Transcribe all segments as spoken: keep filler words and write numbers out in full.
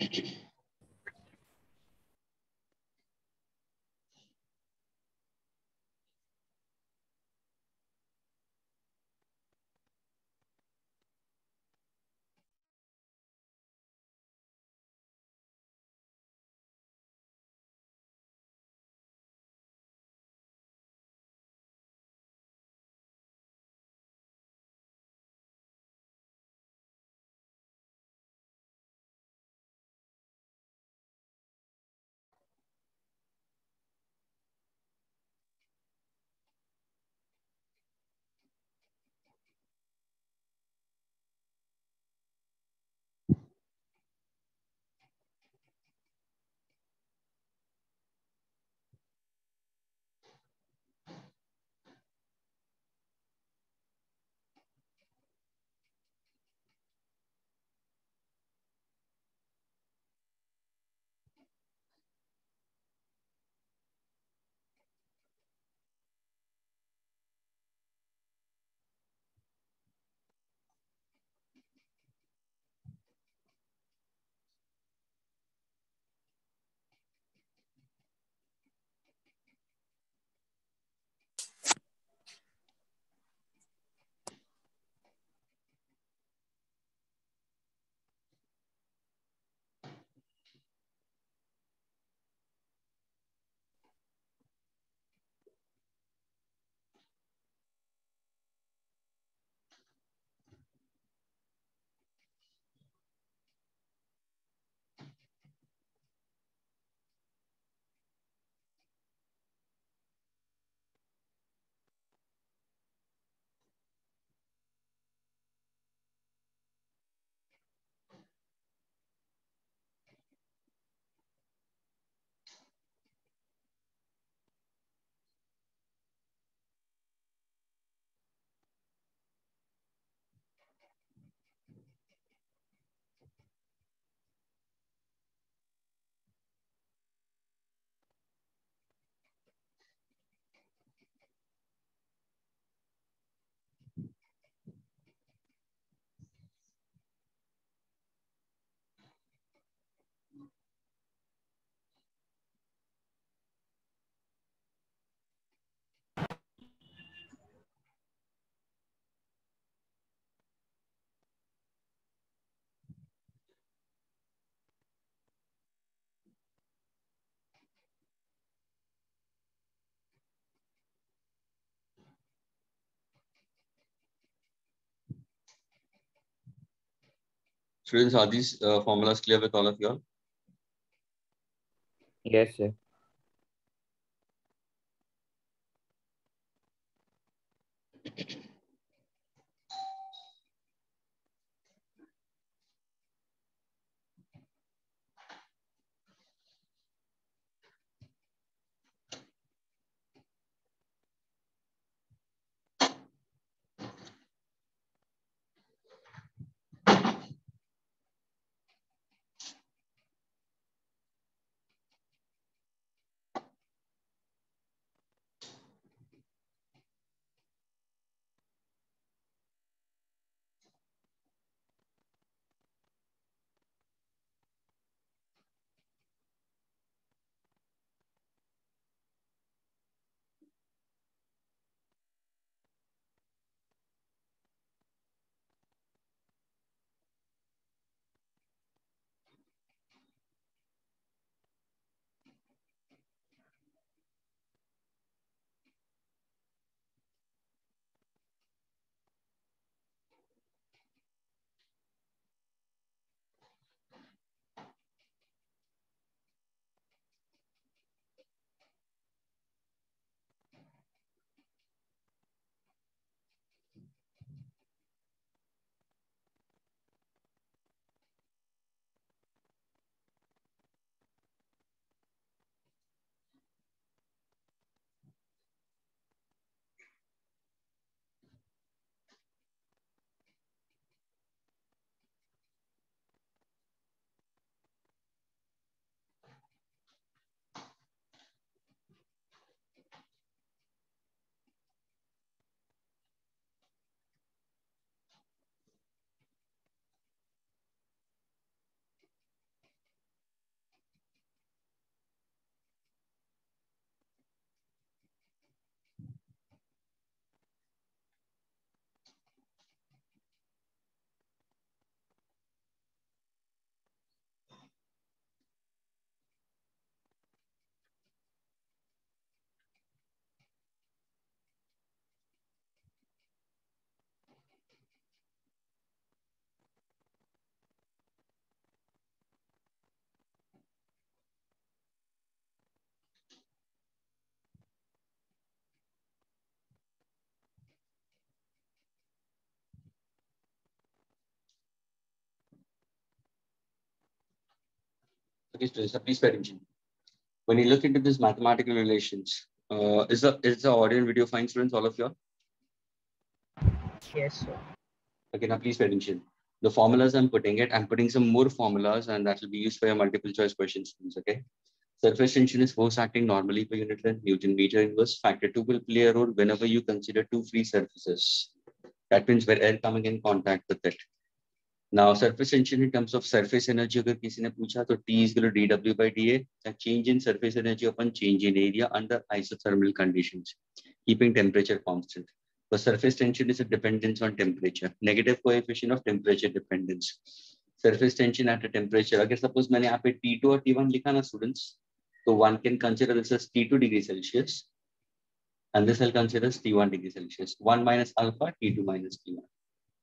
Students, are these uh, formulas clear with all of you all? Yes, sir. Okay, students, please pay attention. When you look into this mathematical relations, uh, is the is the audio and video fine, students, all of you? Yes, sir. Okay, now please pay attention. The formulas I'm putting it, I'm putting some more formulas, and that will be used for your multiple choice questions, students. Okay. Surface tension is force acting normally per unit length. Newton meter inverse. Factor two will play a role whenever you consider two free surfaces. That means where air coming in contact with it. Now, surface tension in terms of surface energy, अगर किसी ने पूछा तो T is equal to dW by dA. A change in surface energy upon change in area under isothermal conditions, keeping temperature constant. The surface tension is a dependence on temperature. Negative coefficient of temperature dependence. Surface tension at a temperature. अगर suppose मैंने यहाँ पे T two और T one लिखा ना students, so one can consider this as T two degree Celsius, and this I'll consider as T one degree Celsius. One minus alpha, T two minus T one.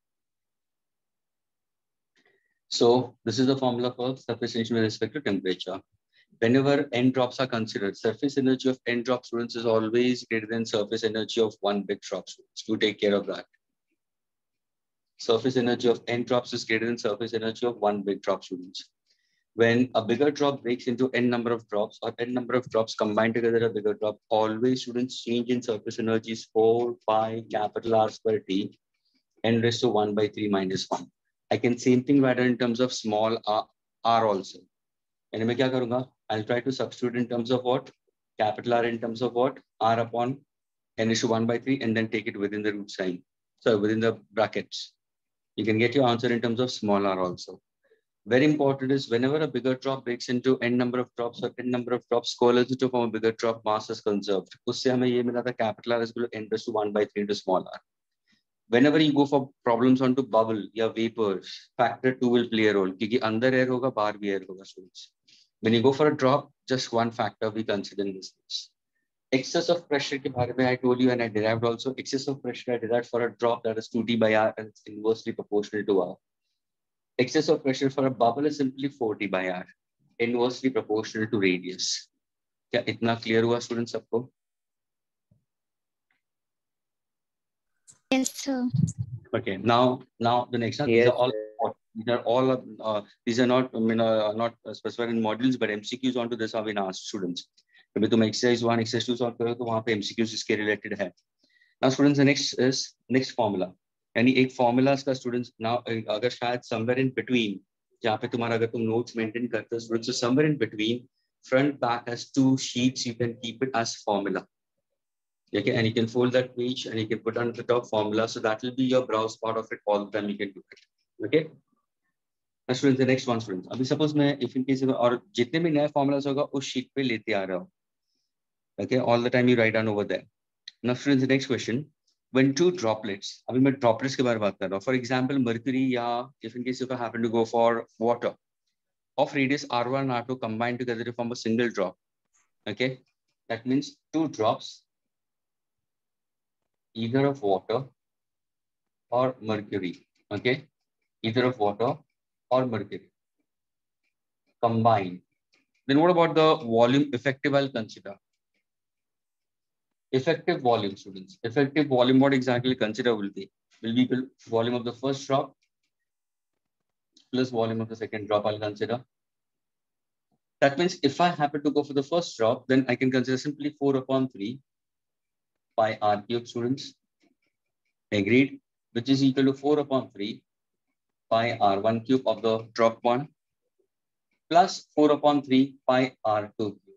So this is the formula for surface tension with respect to temperature. Whenever n drops are considered, surface energy of n drop students is always greater than surface energy of one big drop students. Do take care of that. Surface energy of n drops is greater than surface energy of one big drop students. When a bigger drop breaks into n number of drops or n number of drops combined together a bigger drop, always students change in surface energy is four pi capital R square T n raised to one by three minus one. I can same thing write in terms of small r, r also. And मैं क्या करूँगा? I'll try to substitute in terms of what? Capital R in terms of what? R upon n raised to one by three and then take it within the root sign. So within the brackets. You can get your answer in terms of small r also. Very important is whenever a bigger drop breaks into n number of drops or n number of drops coalesce to form a bigger drop, mass is conserved. उससे हमें ये मिला था capital R is equal to n raised to one by three into small r. Whenever you go for problems onto bubble या vapors, factor two will play a role क्योंकि अंदर air होगा बाहर भी air होगा students. When you go for a drop, just one factor we consider in this case. Excess of pressure के बारे में I told you and I derived also. Excess of pressure I derived for a drop that is two T by R and it's inversely proportional to R. Excess of pressure for a bubble is simply four T by R, inversely proportional to radius. क्या इतना clear हुआ students सबको? Yes, sir. Okay, now now the next one. Yes, These are all sir. these are all uh, these are not I mean uh, not specified in modules, but M C Qs onto this have been asked students. कभी तुम exercise one, exercise two solve करो तो वहाँ पे M C Qs इसके related है. Now students, the next is next formula. यानी एक formulas का students now अगर शायद somewhere in between जहाँ पे तुम्हारा अगर तुम notes maintain करते हो students, so somewhere in between front back has two sheets, you can keep it as formula. Okay, and you can fold that page and you can put on the top formula. So that will be your browse part of it all the time. You can do it. Okay. Now students, the next one students. अभी suppose मैं if in case और जितने भी नए formulas होगा उस sheet पे लेते आ रहा हूँ. Okay, all the time you write down over there. Now students, the next question. When two droplets, अभी मैं droplets के बारे में बात कर रहा हूँ. For example, mercury या if in case if I happen to go for water of radius R one and R two combined together to form a single drop. Okay, that means two drops. Either of water or mercury, okay? Either of water or mercury combined. Then what about the volume effective I'll consider? Effective volume, students. Effective volume, what exactly consider will be? Will be equal to volume of the first drop plus volume of the second drop I'll consider. That means if I happen to go for the first drop, then I can consider simply four upon three pi R cube, students. Agreed, which is equal to four upon three pi R one cube of the drop one plus four upon three pi R two cube.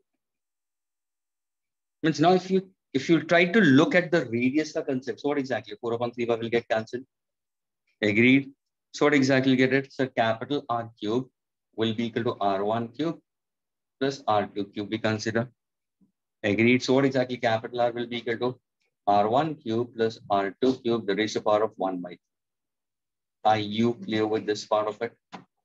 Means now if you if you try to look at the radius ka concept, so what exactly four upon three will get cancelled. Agreed. So what exactly get it? So capital R cube will be equal to R one cube plus R two cube we consider. Agreed. So what exactly capital R will be equal to R one cube plus R two cube, the raised to power of one by. Are you clear with this part of it?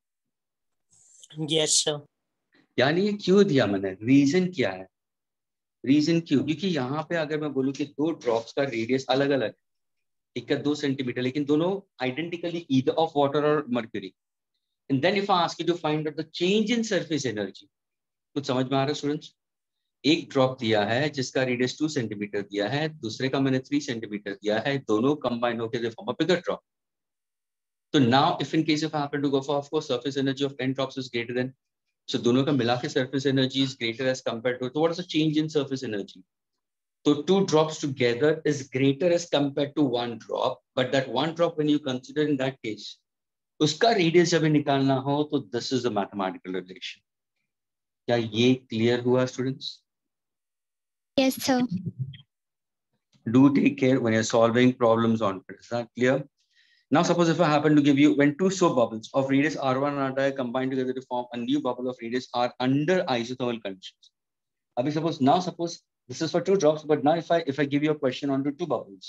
Yes, sir. यानी ये क्यों दिया मैंने? Reason क्या है? Reason क्यों? क्योंकि यहाँ पे अगर मैं बोलूँ कि दो ड्रॉप्स का रेडियस अलग अलग, एक का दो सेंटीमीटर, लेकिन दोनों आइडेंटिकली ईदर ऑफ वाटर और mercury. And then if I ask you to find out the change in surface energy, कुछ समझ में आ रहा है स्टूडेंट्स? एक ड्रॉप दिया है जिसका रेडियस टू सेंटीमीटर दिया है, दूसरे का मैंने थ्री सेंटीमीटर दिया है, दोनों कंबाइन होकर they form a bigger drop. So now if in case if I happen to go for, of course, surface energy of n drops is greater than, So दोनों का मिला के surface energy is greater as compared to, so what is the change in surface energy? So two drops together is greater as compared to one drop, but that one drop when you consider in that case, उसका radius जब निकालना हो तो this is a mathematical relation. क्या ये clear हुआ students? Yes, sir. Do take care when you're solving problems on it. Is that clear? Now, suppose if I happen to give you when two soap bubbles of radius R one and R two combine together to form a new bubble of radius R under isothermal conditions. Abhi suppose now suppose this is for two drops, but now if I if I give you a question onto two bubbles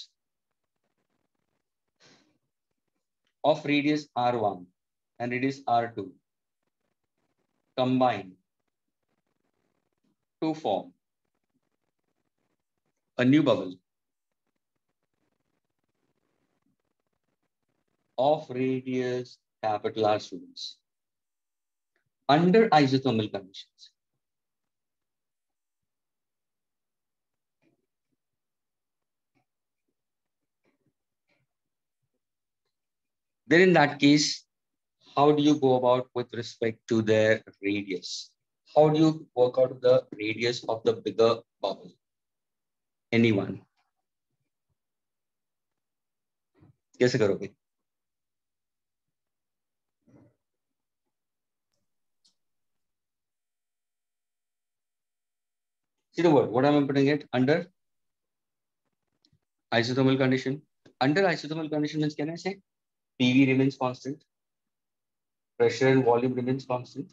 of radius R one and radius R two combine to form a new bubble of radius capital R, students, under isothermal conditions. Then in that case, how do you go about with respect to their radius? How do you work out the radius of the bigger bubble? Anyone? कैसे करोगे? See the word. What am I putting it under? Isothermal condition. Under isothermal condition means, can I say P V remains constant, pressure and volume remains constant.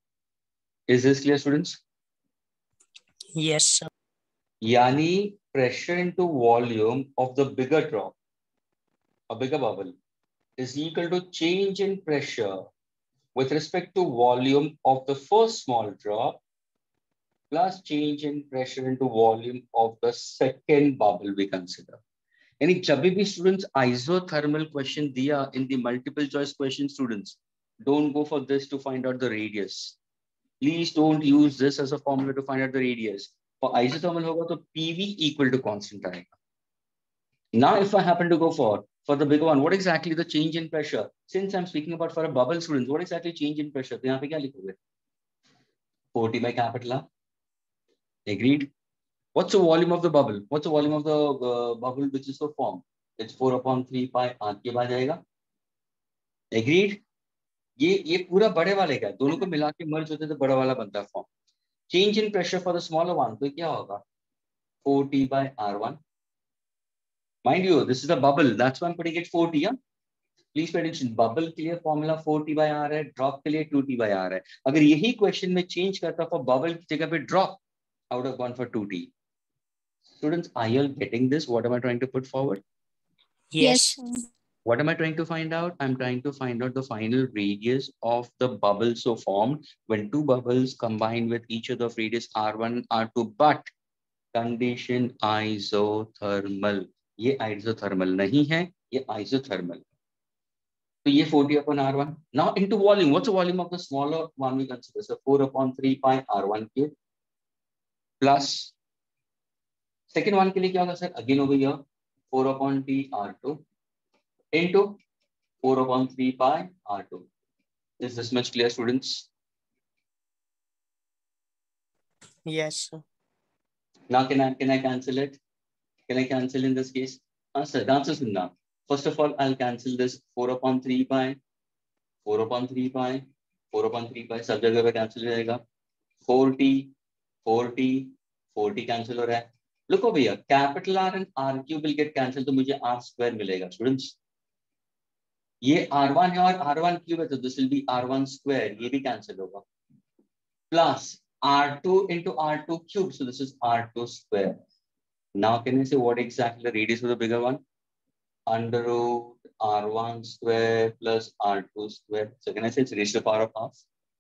Is this clear, students? Yes, sir. Yani pressure into volume of the bigger drop, a bigger bubble, is equal to change in pressure with respect to volume of the first small drop plus change in pressure into volume of the second bubble we consider. यानी जब भी students isothermal question दिया in the multiple choice question, students don't go for this to find out the radius. Please don't use this as a formula to find out the radius. For isothermal होगा तो P V equal to constant आएगा. Now if I happen to go for for the bigger one, what exactly the change in pressure? Since I'm speaking about for a bubble, students, what exactly change in pressure? तो यहाँ पे क्या लिखोगे? forty by capital R. Agreed? What's the volume of the bubble? What's the volume of the uh, bubble which is so formed? It's four upon three pi R के बाद आएगा. Agreed? ये ये पूरा बड़े वाले का दोनों को मिला के मर्ज होते तो बड़ा वाला बनता है form. Change in pressure for the smaller one तो क्या होगा? forty by R one. Mind you, this is a bubble. That's why I'm putting it forty. Yeah? Please pay attention. Bubble के लिए formula forty by R है, drop के लिए two T by R है. अगर यही question में change करता for bubble की जगह पे drop, I would have gone for two T. Students, are you all getting this? What am I trying to put forward? Yes. Yes. What am I trying to find out? I'm trying to find out the final radius of the bubble so formed when two bubbles combine with each other of radius R one and R two, but condition isothermal. ये isothermal नहीं है, ये isothermal. So ये forty upon R one. Now into volume. What's the volume of the smaller one we consider? So four upon three pi R one cube plus second one के लिए क्या होगा sir? Again over here four upon T R two into four upon three pi R two. Is this much clear, students? Yes, sir. Now can I can I cancel it? Can I cancel in this case? Answer. The answer is no. First of all, I'll cancel this four upon three pi, four upon three pi, four upon three pi. सब जगह पे cancel हो जाएगा. four T, four T, four T cancel हो रहा है. Look over here. Capital R and R cube will get cancelled तो मुझे R square मिलेगा, students. ये R one है और R one cube है तो this will be R one square. ये भी cancel होगा. Plus R two into R two cube. So this is R two square. Now can I say what exactly the radius of the bigger one? Under root R one square plus R two square. So can I say it's raised to the power of half?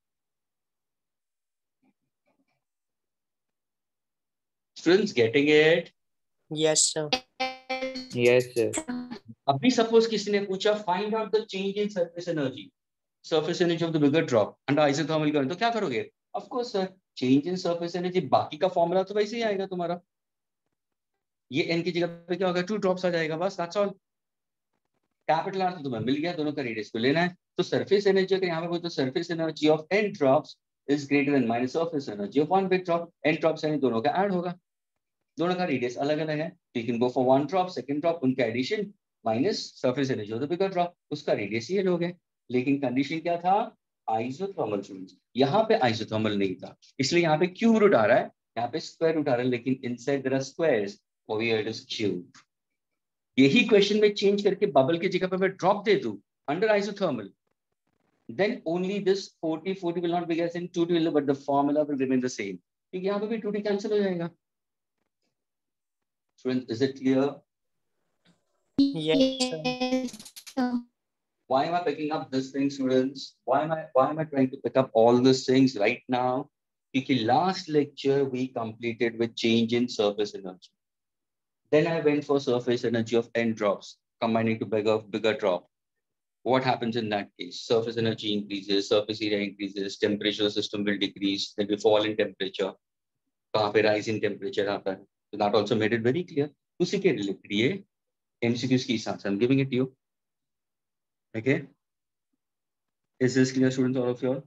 Students getting it? Yes, sir. Yes, sir. अभी suppose किसी ने पूछा find out the change in surface energy, surface energy of the bigger drop under isothermal current, तो क्या करोगे? Of course sir, change in surface energy बाकी का formula तो वैसे ही आएगा तुम्हारा. ये n की जगह पे क्या होगा? Two drops आ जाएगा बस. That's all. Capital R तो तुम्हें मिल गया, दोनों का रेडियस को लेना है. तो surface energy अगर यहाँ पे बोलते surface energy of n drops is greater than minus surface energy of one big drop. n drops यानी दोनों का ऐड होगा, दोनों का रेडियस अलग अलग है, तो you can go for one drop, second drop, उनका addition minus surface energy of the bigger drop, उसका रेडियस ये हो गया। लेकिन कंडीशन क्या था? आइसोथर्मल स्टूडेंट्स, यहाँ पे आइसोथर्मल नहीं था, इसलिए यहाँ पे क्यूब रूट आ रहा है, यहाँ पे स्क्वायर रूट आ रहा है, लेकिन inside there are squares, over here it is cube. यही क्वेश्चन में चेंज करके बबल की जगह पे मैं ड्रॉप दे दूं under isothermal, then only this forty forty will not be as in two T, but the formula will remain the same, क्योंकि यहाँ पे भी two T cancel हो जाएगा। Students, is it clear? Yes, sir. Yes, sir. Why am I picking up this thing, students? Why am I why am I trying to pick up all these things right now? Because last lecture we completed with change in surface energy. Then I went for surface energy of n drops combining to bigger bigger drop. What happens in that case? Surface energy increases, surface area increases, temperature of the system will decrease, then we fall in temperature. कहाँ पे rise in temperature आता है? So that also made it very clear. उसी के related ये M C Qs के हिसाब से I'm giving it to you. Okay? Is this clear, students, all of you all?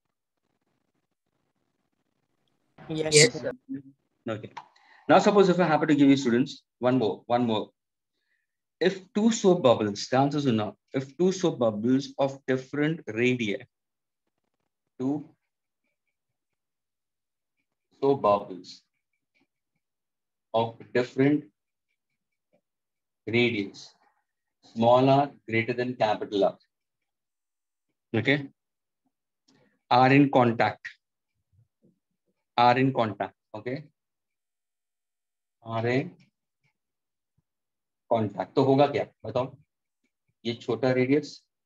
Yes, Yes, sir. sir. Okay. Now suppose if I happen to give you students one more, one more. If two soap bubbles, the answer is no. If two soap bubbles of different radii, two soap bubbles of different radius, small r greater than capital R, okay, are in contact, are in contact, okay, are in contact, तो होगा क्या बताओ? ये छोटा radius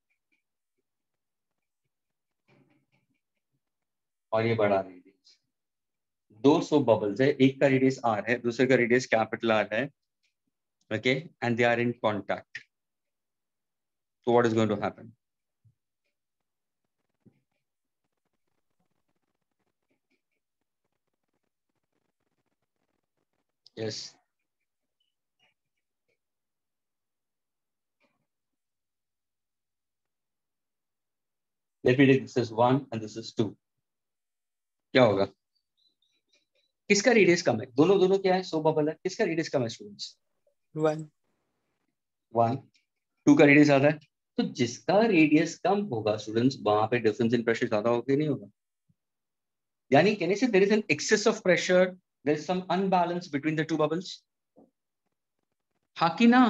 और ये बड़ा radius, दो सोप बबल्स है, एक का रेडियस r है, दूसरे का रेडियस कैपिटल R है, okay, and they are in contact. So what is going to happen? Yes. Let me take this as one and this is two. क्या होगा? किसका रेडियस कम है? दोनों दोनों क्या है? सो बबल है, किसका रेडियस कम है स्टूडेंट्स? One. वन। टू का रेडियस ज्यादा है, तो जिसका रेडियस कम होगा स्टूडेंट्स वहां पे डिफरेंस इन प्रेशर ज्यादा होगा कि नहीं होगा? यानी कहने से there is an excess of pressure, there is some unbalance between the two bubbles, हाँ कि ना?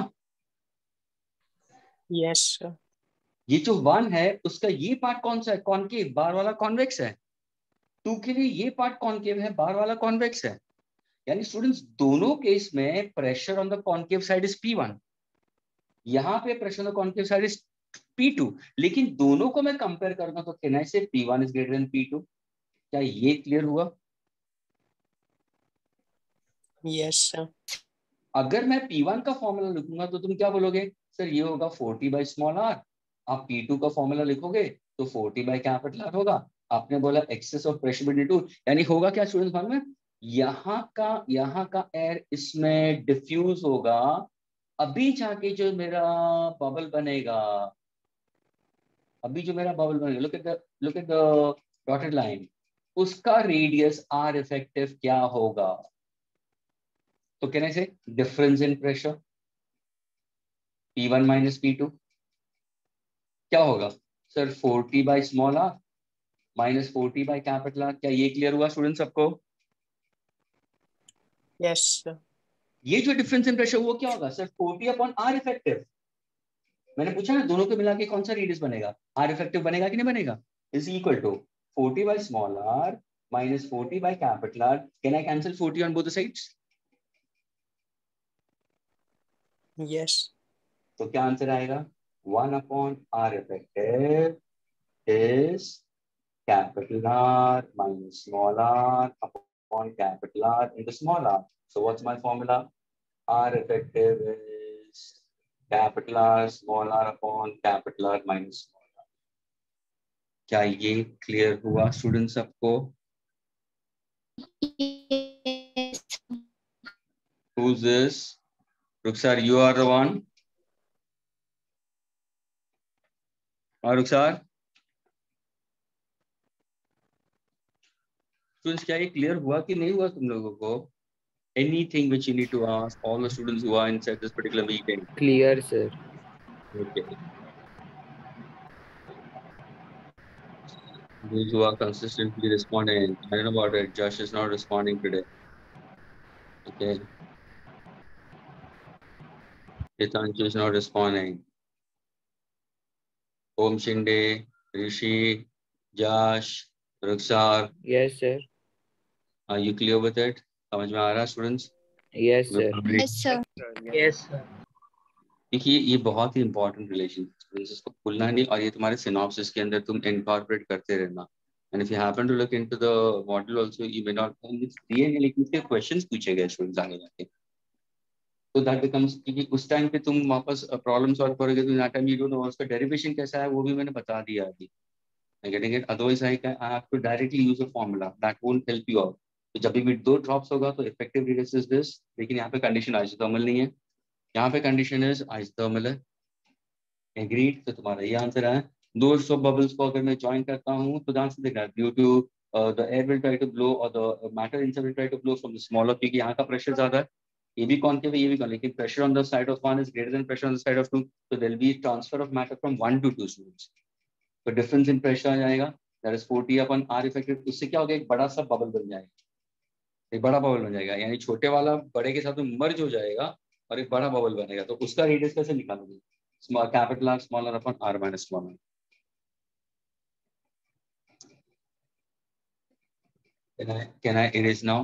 Yes, sir. ये जो वन है उसका ये पार्ट कौन सा है? कॉनकेव, बाहर वाला कॉन्वेक्स है। टू के लिए ये पार्ट कॉनकेव है, बाहर वाला कॉन्वेक्स है। यानी स्टूडेंट्स दोनों केस में pressure on the concave side is P one, यहाँ पे pressure on the concave side is P two, लेकिन दोनों को मैं कंपेयर करूंगा तो कहना से P one is greater than P two. क्या ये क्लियर हुआ? Yes, sir. अगर मैं पी वन का फॉर्मूला लिखूंगा तो तुम क्या बोलोगे? सर ये होगा फोर्टी बाई स्मॉल आर। आप पी टू का फॉर्मूला लिखोगे तो फोर्टी बाई कैपिटल आर होगा। आपने बोला excess of pressure between two, यानी होगा क्या स्टूडेंट्स मालूम है? यहाँ का यहाँ का एयर इसमें डिफ्यूज होगा, अभी जाके जो मेरा बबल बनेगा, अभी जो मेरा बबल बनेगा, look at the look at the dotted line, उसका रेडियस आर इफेक्टिव क्या होगा? तो कहने से difference in pressure P one minus P two क्या होगा? Sir four T by small R minus four T by capital R. क्या ये क्लियर हुआ स्टूडेंट सबको? Yes, sir. ये जो डिफरेंस इन प्रेशर वो क्या होगा? Sir four T upon R effective. मैंने पूछा ना दोनों को मिला के कौन सा रेडियस बनेगा? आर इफेक्टिव बनेगा कि नहीं बनेगा? Is equal to four T by small R minus four T by capital R. Can I cancel four T on both the sides? Yes. तो क्या आंसर आएगा? One upon R effective is capital R minus small R upon capital R into small R. So what's my formula? R effective is capital R small R upon capital R minus small R. क्या ये clear हुआ student सबको? Yes. Who's this? Ruksar, you are the one. Or Ruksar? Students क्या ये clear हुआ कि नहीं हुआ तुम लोगों को? Anything which you need to ask all the students who are inside this particular meeting? Clear, sir. Okay. Those who are consistently responding. I don't know about it. Josh is not responding today. Okay. Hitanshi is not responding. Om Shinde, Rishi, Josh, Ruksar. Yes, sir. Are you clear with it? समझ में आ रहा है students? Yes, sir. Yes, sir. Yes, sir. देखिए ये बहुत ही important relation, इसको भूलना नहीं, और ये तुम्हारे सिनॉप्सिस के अंदर तुम इनकॉर्पोरेट करते रहना. And if you happen to look into the module also, you may not दिए हैं लेकिन इसके क्वेश्चंस पूछे गए स्टूडेंट्स आगे जाके, तो दैट बिकम्स, क्योंकि उस टाइम पे तुम वापस प्रॉब्लम सॉल्व करोगे तो that time you don't know उसका डेरिवेशन कैसा है, वो भी मैंने बता दिया अभी. Getting it? Otherwise I I have to directly use a formula that won't help you out. तो जब भी दो ड्रॉप्स होगा तो इफेक्टिव रेडियस इज दिस, लेकिन यहाँ पे कंडीशन आइसोथर्मल नहीं है, यहाँ पे कंडीशन इज आइसोथर्मल है. एग्रीड? तो तुम्हारा ये आंसर है. दो सौ बबल्स को अगर मैं ज्वाइन करता हूँ तो आंसर देगा due to the air will try to blow और the matter inside will try to blow from the smaller, क्योंकि यहाँ का प्रेशर ज्यादा है, ये भी कॉन्केव है ये भी कॉन्केव, लेकिन pressure on the side of one is greater than pressure on the side of two, so there will be transfer of matter from one to two students. तो डिफरेंस इन प्रेशर आ जाएगा, that is four T upon R effective. उससे क्या होगा, एक बड़ा सा bubble बन जाएगा, एक बड़ा बबल बन जाएगा, यानी छोटे वाला बड़े के साथ में मर्ज हो जाएगा और एक बड़ा बबल बनेगा. तो उसका रेडियस कैसे निकालोगे? Small capital R smaller upon R minus smaller. Can I can I erase now?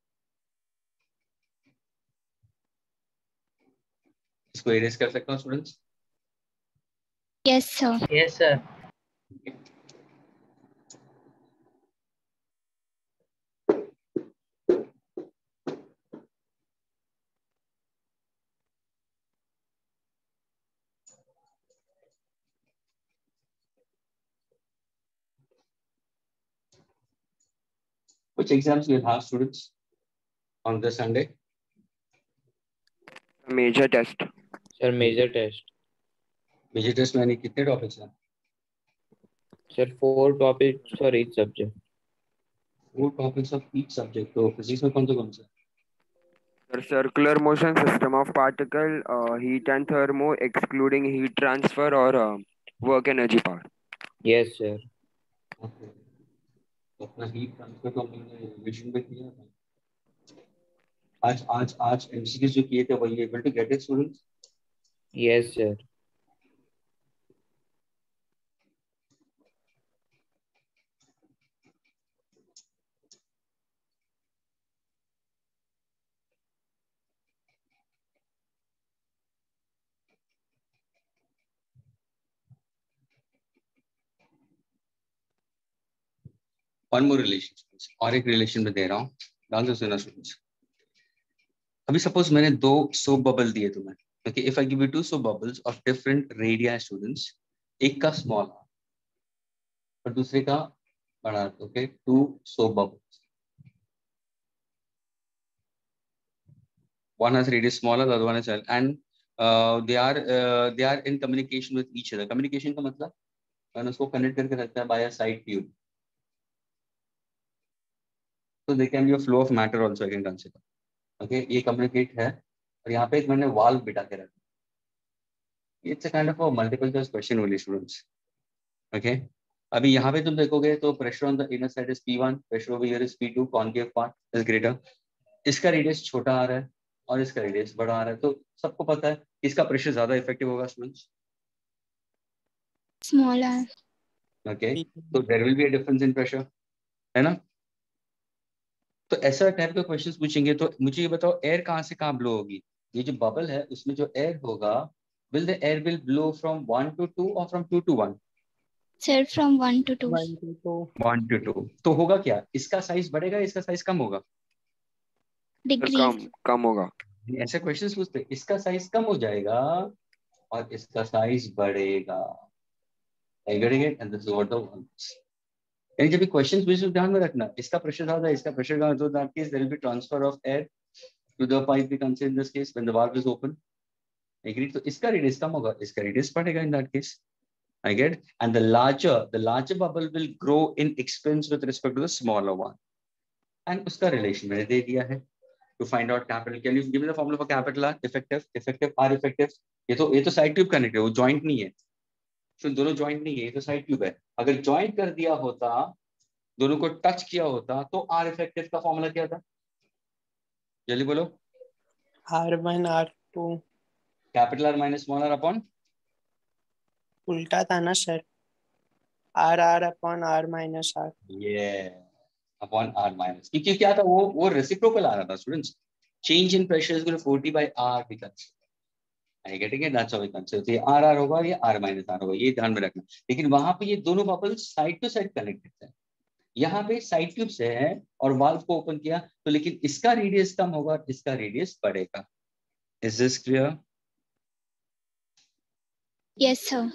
इसको erase कर सकता हूँ students? Yes, sir. Yes, sir. Which exams you will have students on this Sunday? Major test. Sir, major test. Major test में यानी कितने topics हैं? Sir, four topics for each subject. Four topics of each subject. तो physics में कौन से कौन से? Sir, circular motion, system of particle, uh, heat and thermo, excluding heat transfer or uh, work energy power. Yes, sir. Okay. तो अपना heat transfer तो हमने रिवीजन में किया था. आज आज आज एमसीक्यूज जो किए थे वो ये able to get it students? Yes, sir. One more relation, और एक रिलेशन में दे रहा हूँ, ध्यान से सुनना स्टूडेंट्स. अभी सपोज मैंने दो सोप बबल दिए तुम्हें. Okay, if I give you two soap bubbles of different radii students, एक का स्मॉल और दूसरे का बड़ा. Okay, two soap bubbles, one has radius smaller, the other one is L, and uh, they are uh, they are in communication with each other. Communication का मतलब मैंने उसको कनेक्ट करके रखता है by a side tube. So they can be a flow of matter also I can consider. Okay, ये communicate है और यहाँ पे एक मैंने valve बिठा के रखा. It's a kind of a multiple choice question only students. Okay, अभी यहाँ पे तुम देखोगे तो pressure on the inner side is P one, pressure over here is P two, concave part is greater. इसका रेडियस छोटा आ रहा है और इसका रेडियस बड़ा आ रहा है, तो सबको पता है इसका प्रेशर ज्यादा इफेक्टिव होगा स्टूडेंट्स. Smaller. ओके, तो there will be a difference in pressure, है ना? तो ऐसा टाइप के क्वेश्चंस पूछेंगे. तो मुझे ये बताओ एयर कहाँ से कहाँ ब्लो होगी? ये जो बबल है उसमें जो एयर होगा, will the air will blow from one to two और from two to one? Sir, from one to two. One to two. One to two. तो होगा क्या, इसका साइज बढ़ेगा इसका साइज कम होगा? Sir, Decrease. कम कम होगा. ऐसे क्वेश्चंस पूछते, इसका साइज कम हो जाएगा और इसका साइज बढ़ेगा. And this is what the ones. यानी जब भी क्वेश्चंस पूछे तो ध्यान में रखना, इसका प्रेशर ज्यादा है इसका प्रेशर कम है, तो that case there will be transfer of air to the pipe we consider in this case when the valve is open. Agree? तो इसका रेडियस कम होगा, इसका रेडियस बढ़ेगा in that case. I get? And the larger the larger bubble will grow in expense with respect to the smaller one. And उसका relation मैंने दे दिया है। To find out capital, can you give me the formula for capital R? Effective, effective R effective. ये तो ये तो side tube connect है, वो जॉइंट नहीं है। तो दोनों जॉइंट नहीं है, ये तो साइड ट्यूब है। अगर जॉइंट कर दिया होता, दोनों को टच किया होता, तो आर इफेक्टिव का फॉर्मूला क्या था? जल्दी बोलो। R one R two. Capital R minus small R upon, उल्टा था ना sir, R R upon R minus R. ये अपॉन आर माइनस, क्योंकि क्या था, वो वो रेसिप्रोकल आ रहा था students. Change in pressure is equal to four T by R we consider. I getting it? That's how we consider. तो ये आर आर होगा, ये आर माइनस आर होगा, ये ध्यान में रखना। लेकिन वहां पे ये दोनों bubbles side to side connected है, यहाँ पे साइड ट्यूब से है और वाल्व को ओपन किया, तो लेकिन इसका रेडियस कम होगा, इसका रेडियस बढ़ेगा। Is this clear? Yes, sir.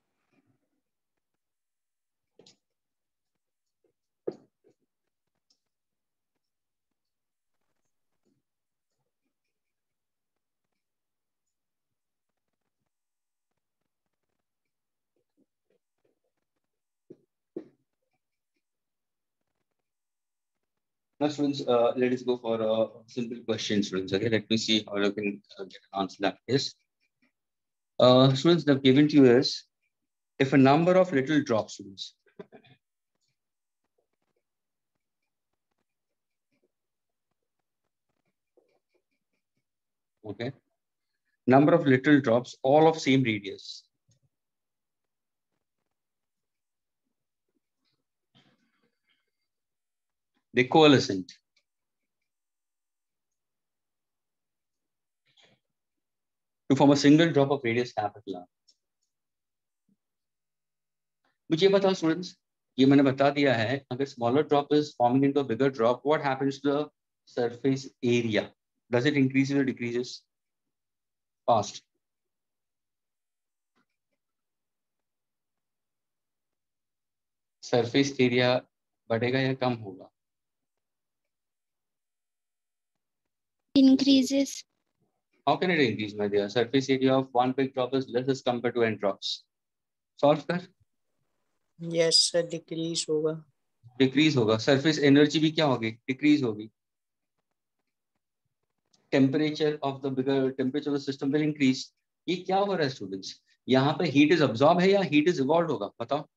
Now, students, uh, let us go for a simple question, students. Okay, let me see how you can uh, get an answer that is. Uh, students, the given to you is, if a number of little drops, students, okay, number of little drops, all of same radius. They coalescent. To form a single drop of radius capital R. मुझे बताओ students, ये मैंने बता दिया है, अगर smaller drop is forming into a bigger drop, what happens to the surface area? Does it increases और decreases? Fast. Surface area बढ़ेगा या कम होगा? Increases. How can it increase, my dear? Surface area of one big drop is less as compared to n drops. Solve कर। Yes sir, decrease होगा। Decrease होगा। Surface energy भी क्या होगी? Decrease होगी। Temperature of the bigger temperature of the system will increase. ये क्या हो रहा है स्टूडेंट्स? यहाँ पे हीट इज अब्सॉर्ब है या हीट इज इवॉल्व होगा? बताओ।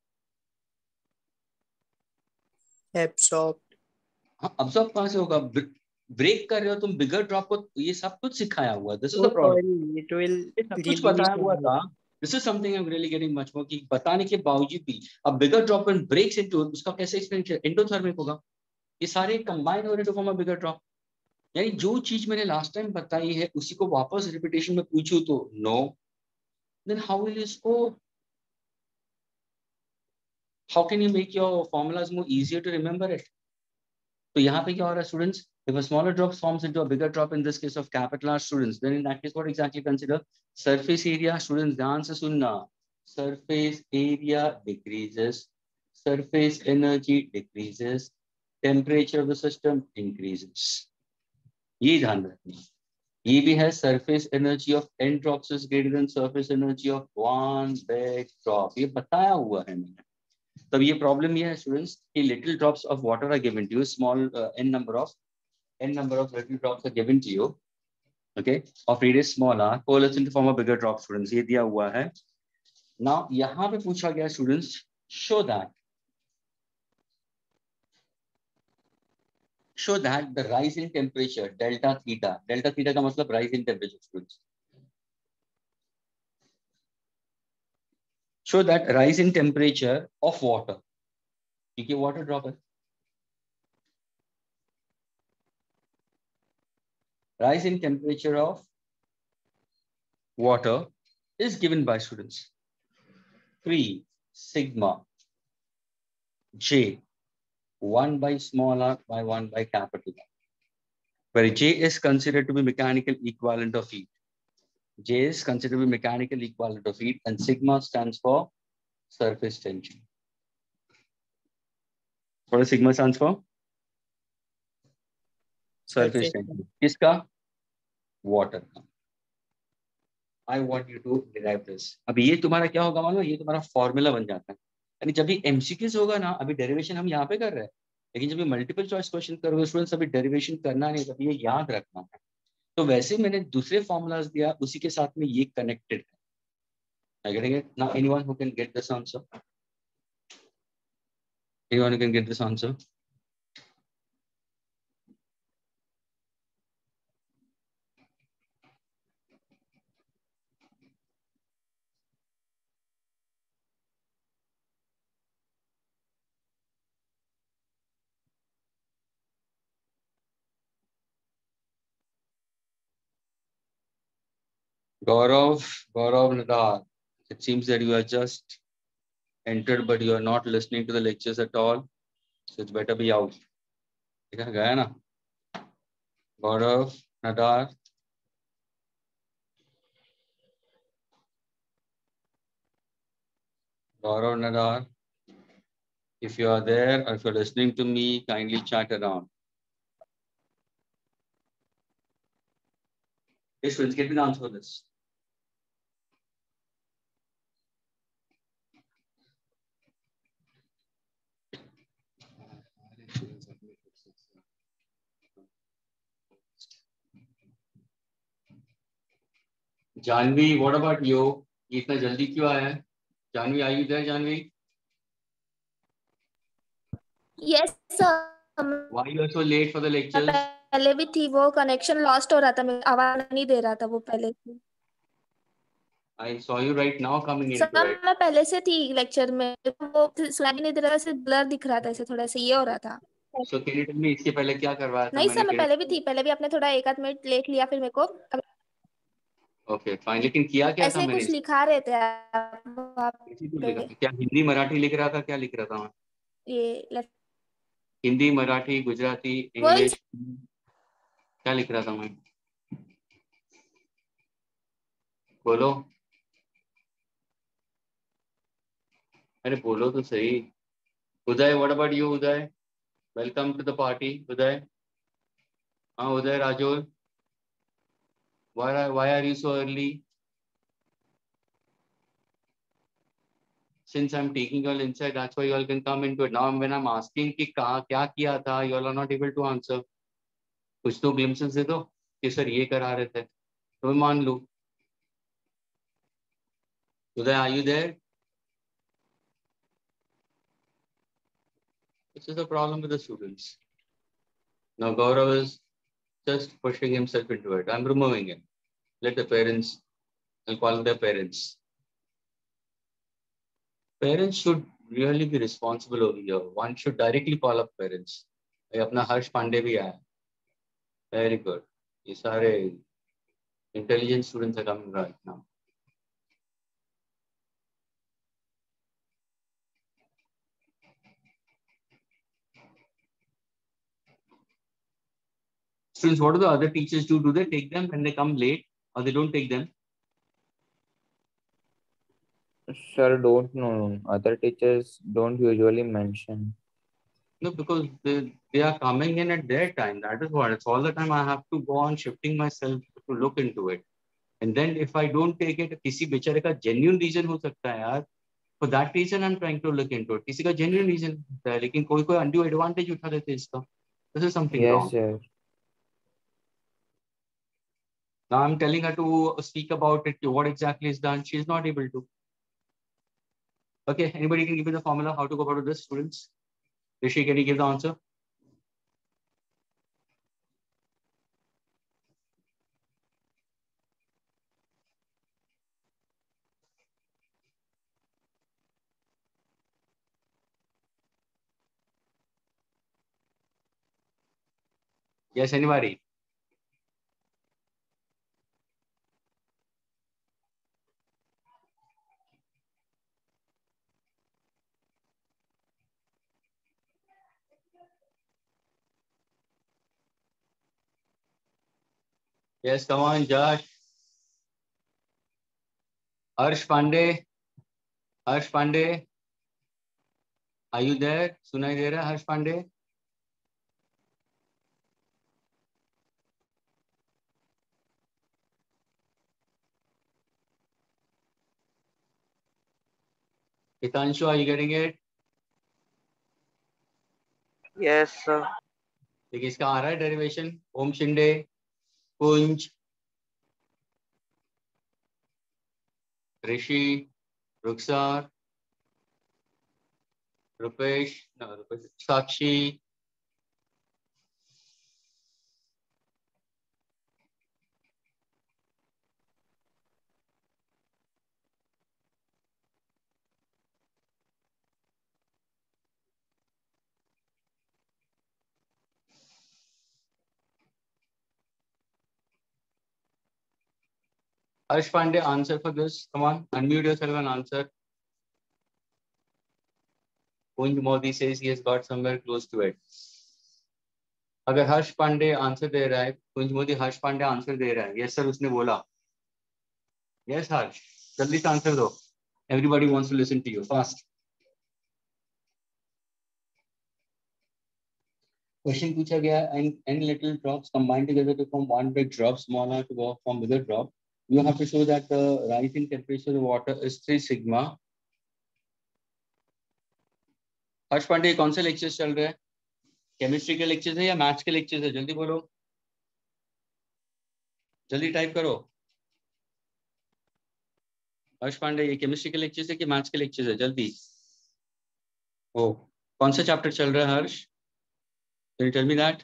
एब्सॉर्ब। हाँ, अब्सॉर्ब कहाँ से होगा? ब्रेक कर रहे हो तुम बिगर ड्रॉप को, ये सब कुछ सिखाया हुआ है। This is the problem, it will ये सब कुछ रिलीज। बताया हुआ था। This is something I'm really getting much more कि बताने के बावजूद भी अब bigger drop when breaks into, उसका कैसे एक्सप्लेन किया? एंडोथर्मिक होगा। ये सारे कंबाइन हो रहे to form a bigger drop. यानी जो चीज मैंने लास्ट टाइम बताई है उसी को वापस रिपीटेशन में पूछूं तो नो, देन हाउ विल इसको, how can you make your formulas more easier to remember it? तो यहाँ पे क्या हो रहा है students? If a smaller drop forms into a bigger drop, in this case of capital R, students, then in that case, what exactly consider? Surface area, students, ध्यान से सुनना. Surface area decreases, surface energy decreases, temperature of the system increases. ये ध्यान रखना. ये भी है surface energy of n drops is greater than surface energy of one big drop. ये बताया हुआ है मैंने. तब ये प्रॉब्लम ये है स्टूडेंट्स कि little drops of water are given to you, small n number of n number of little drops are given to you, okay, of radius small r, coalescing to form a bigger drop, students. ये दिया हुआ है. Now यहाँ पे पूछा गया students, show that show that the rise in temperature delta theta, delta theta का मतलब rise in temperature, students. Show that rise in temperature of water, क्योंकि water drop है. Rise in temperature of water is given by students three sigma j one by small r by one by capital R, where j is considered to be mechanical equivalent of heat. J is considered to be mechanical equivalent of heat, and sigma stands for surface tension. What does sigma stands for? Surface tension. किसका? Water का. I want you to derive this. अब ये तुम्हारा क्या होगा मालूम है? ये तुम्हारा फॉर्मूला बन जाता है. यानी जब भी एमसीक्यूज होगा ना, अभी डेरिवेशन हम यहाँ पे कर रहे हैं, लेकिन जब ये मल्टीपल चॉइस क्वेश्चन करोगे स्टूडेंट्स, अभी डेरिवेशन करना नहीं, तभी ये याद रखना है। तो वैसे मैंने दूसरे फॉर्मूलाज दिया, उसी के साथ में ये कनेक्टेड है। Getting it now? Anyone who can get this answer? Anyone who can get this answer? Gaurav, Gaurav Nadar, it seems that you are just entered, but you are not listening to the lectures at all. So it's better be out. ठीक है, गया ना? Gaurav Nadar. Gaurav Nadar. If you are there or if you're listening to me, kindly chat around. Hey, students, get me the answer for this. Janvi, what about you? ये इतना जल्दी क्यों आया है? Janvi, are you there, Janvi? Yes, sir. Why you are so late for the lectures? पहले भी थी, वो कनेक्शन लॉस्ट हो रहा था, मैं आवाज नहीं दे रहा था वो पहले से। I saw you right now coming into sir it. मैं पहले से थी लेक्चर में, वो सुनाई नहीं दे रहा था, ऐसे ब्लर दिख रहा था, ऐसे थोड़ा सा ये हो रहा था। So can you tell me इसके पहले क्या करवाया था? नहीं मैंने सर, मैं क्या? पहले भी थी, पहले भी आपने थोड़ा एक आध मिनट लेट लिया, फिर मेरे को ओके फाइन, लेकिन किया क्या था ऐसे मैंने? कुछ लिखा रहे थे आप वहाँ पे, क्या हिंदी मराठी लिख रहा था? क्या लिख रहा था मैं? ये लेफ्ट हिंदी, मराठी, गुजराती, वही इंग्लिश, क्या लिख रहा था मैं? बोलो, अरे बोलो तो सही। Uday, what about you Uday? Welcome to the party Uday. हाँ Uday Rajol, why are why are you so early? Since I'm taking you all inside, that's why you all can come into it. Now when I'm asking कि कहाँ क्या किया था, you all are not able to answer. कुछ तो glimpses दे दो कि sir ये करा रहे थे, तो मैं मान लूँ। Uday, are you there? This is the problem with the students. Now Gaurav is just pushing himself into it. I'm removing him. Let the parents, I'll call their parents. Parents should really be responsible over here. One should directly call up parents. ये अपना हर्ष पांडे भी आया. Very good. ये सारे intelligent students are coming right now. Students, what do the other teachers do? Do they take them when they come late, or they don't take them? Sir, don't know. Other teachers don't usually mention. No, because they, they are coming in at their time. That is what. It's all the time I have to go on shifting myself to look into it. And then if I don't take it, किसी बेचारे का genuine reason हो सकता है यार. For that reason I'm trying to look into it. किसी का genuine reason होता है, लेकिन कोई कोई undue advantage उठा लेते हैं इसका. This is something Yes, wrong. sir. Now I'm telling her to speak about it. What exactly is done? She is not able to. Okay, anybody can give me the formula how to go about this, students? Rishi, can you give the answer? Yes, anybody? Yes, come on, Josh. Harsh Pandey. Harsh Pandey. Are you there? सुनाई दे रहा है Harsh Pandey? Hitanshu, are you getting it? Yes, sir. देखिए इसका आ रहा है derivation. Om Shinde, Kunj, Rishi, Rukhsar, Rupesh, no, Rupesh, Sakshi, Harsh Pandey, answer for this. Come on, unmute yourself and answer. Kunj Modi says he has got somewhere close to it. अगर हर्ष Pandey answer दे रहा है, Kunj Modi Harsh Pandey answer दे रहा है, यस सर उसने बोला, यस हर्ष, जल्दी से आंसर दो. Everybody wants to listen to you. Fast. Question पूछा गया, and n little drops combined together to form one big drop, smaller to go from bigger drop. You have to show that the rise in temperature of water is three sigma. हर्ष पांडे कौन से lectures चल रहे हैं? Chemistry के lectures है या maths के lectures है? जल्दी बोलो, जल्दी टाइप करो. हर्ष पांडे ये केमिस्ट्री के लेक्चर्स है कि मैथ्स के लेक्चर्स है? जल्दी. ओ, कौन सा चैप्टर चल रहा है हर्ष? Can you tell me that?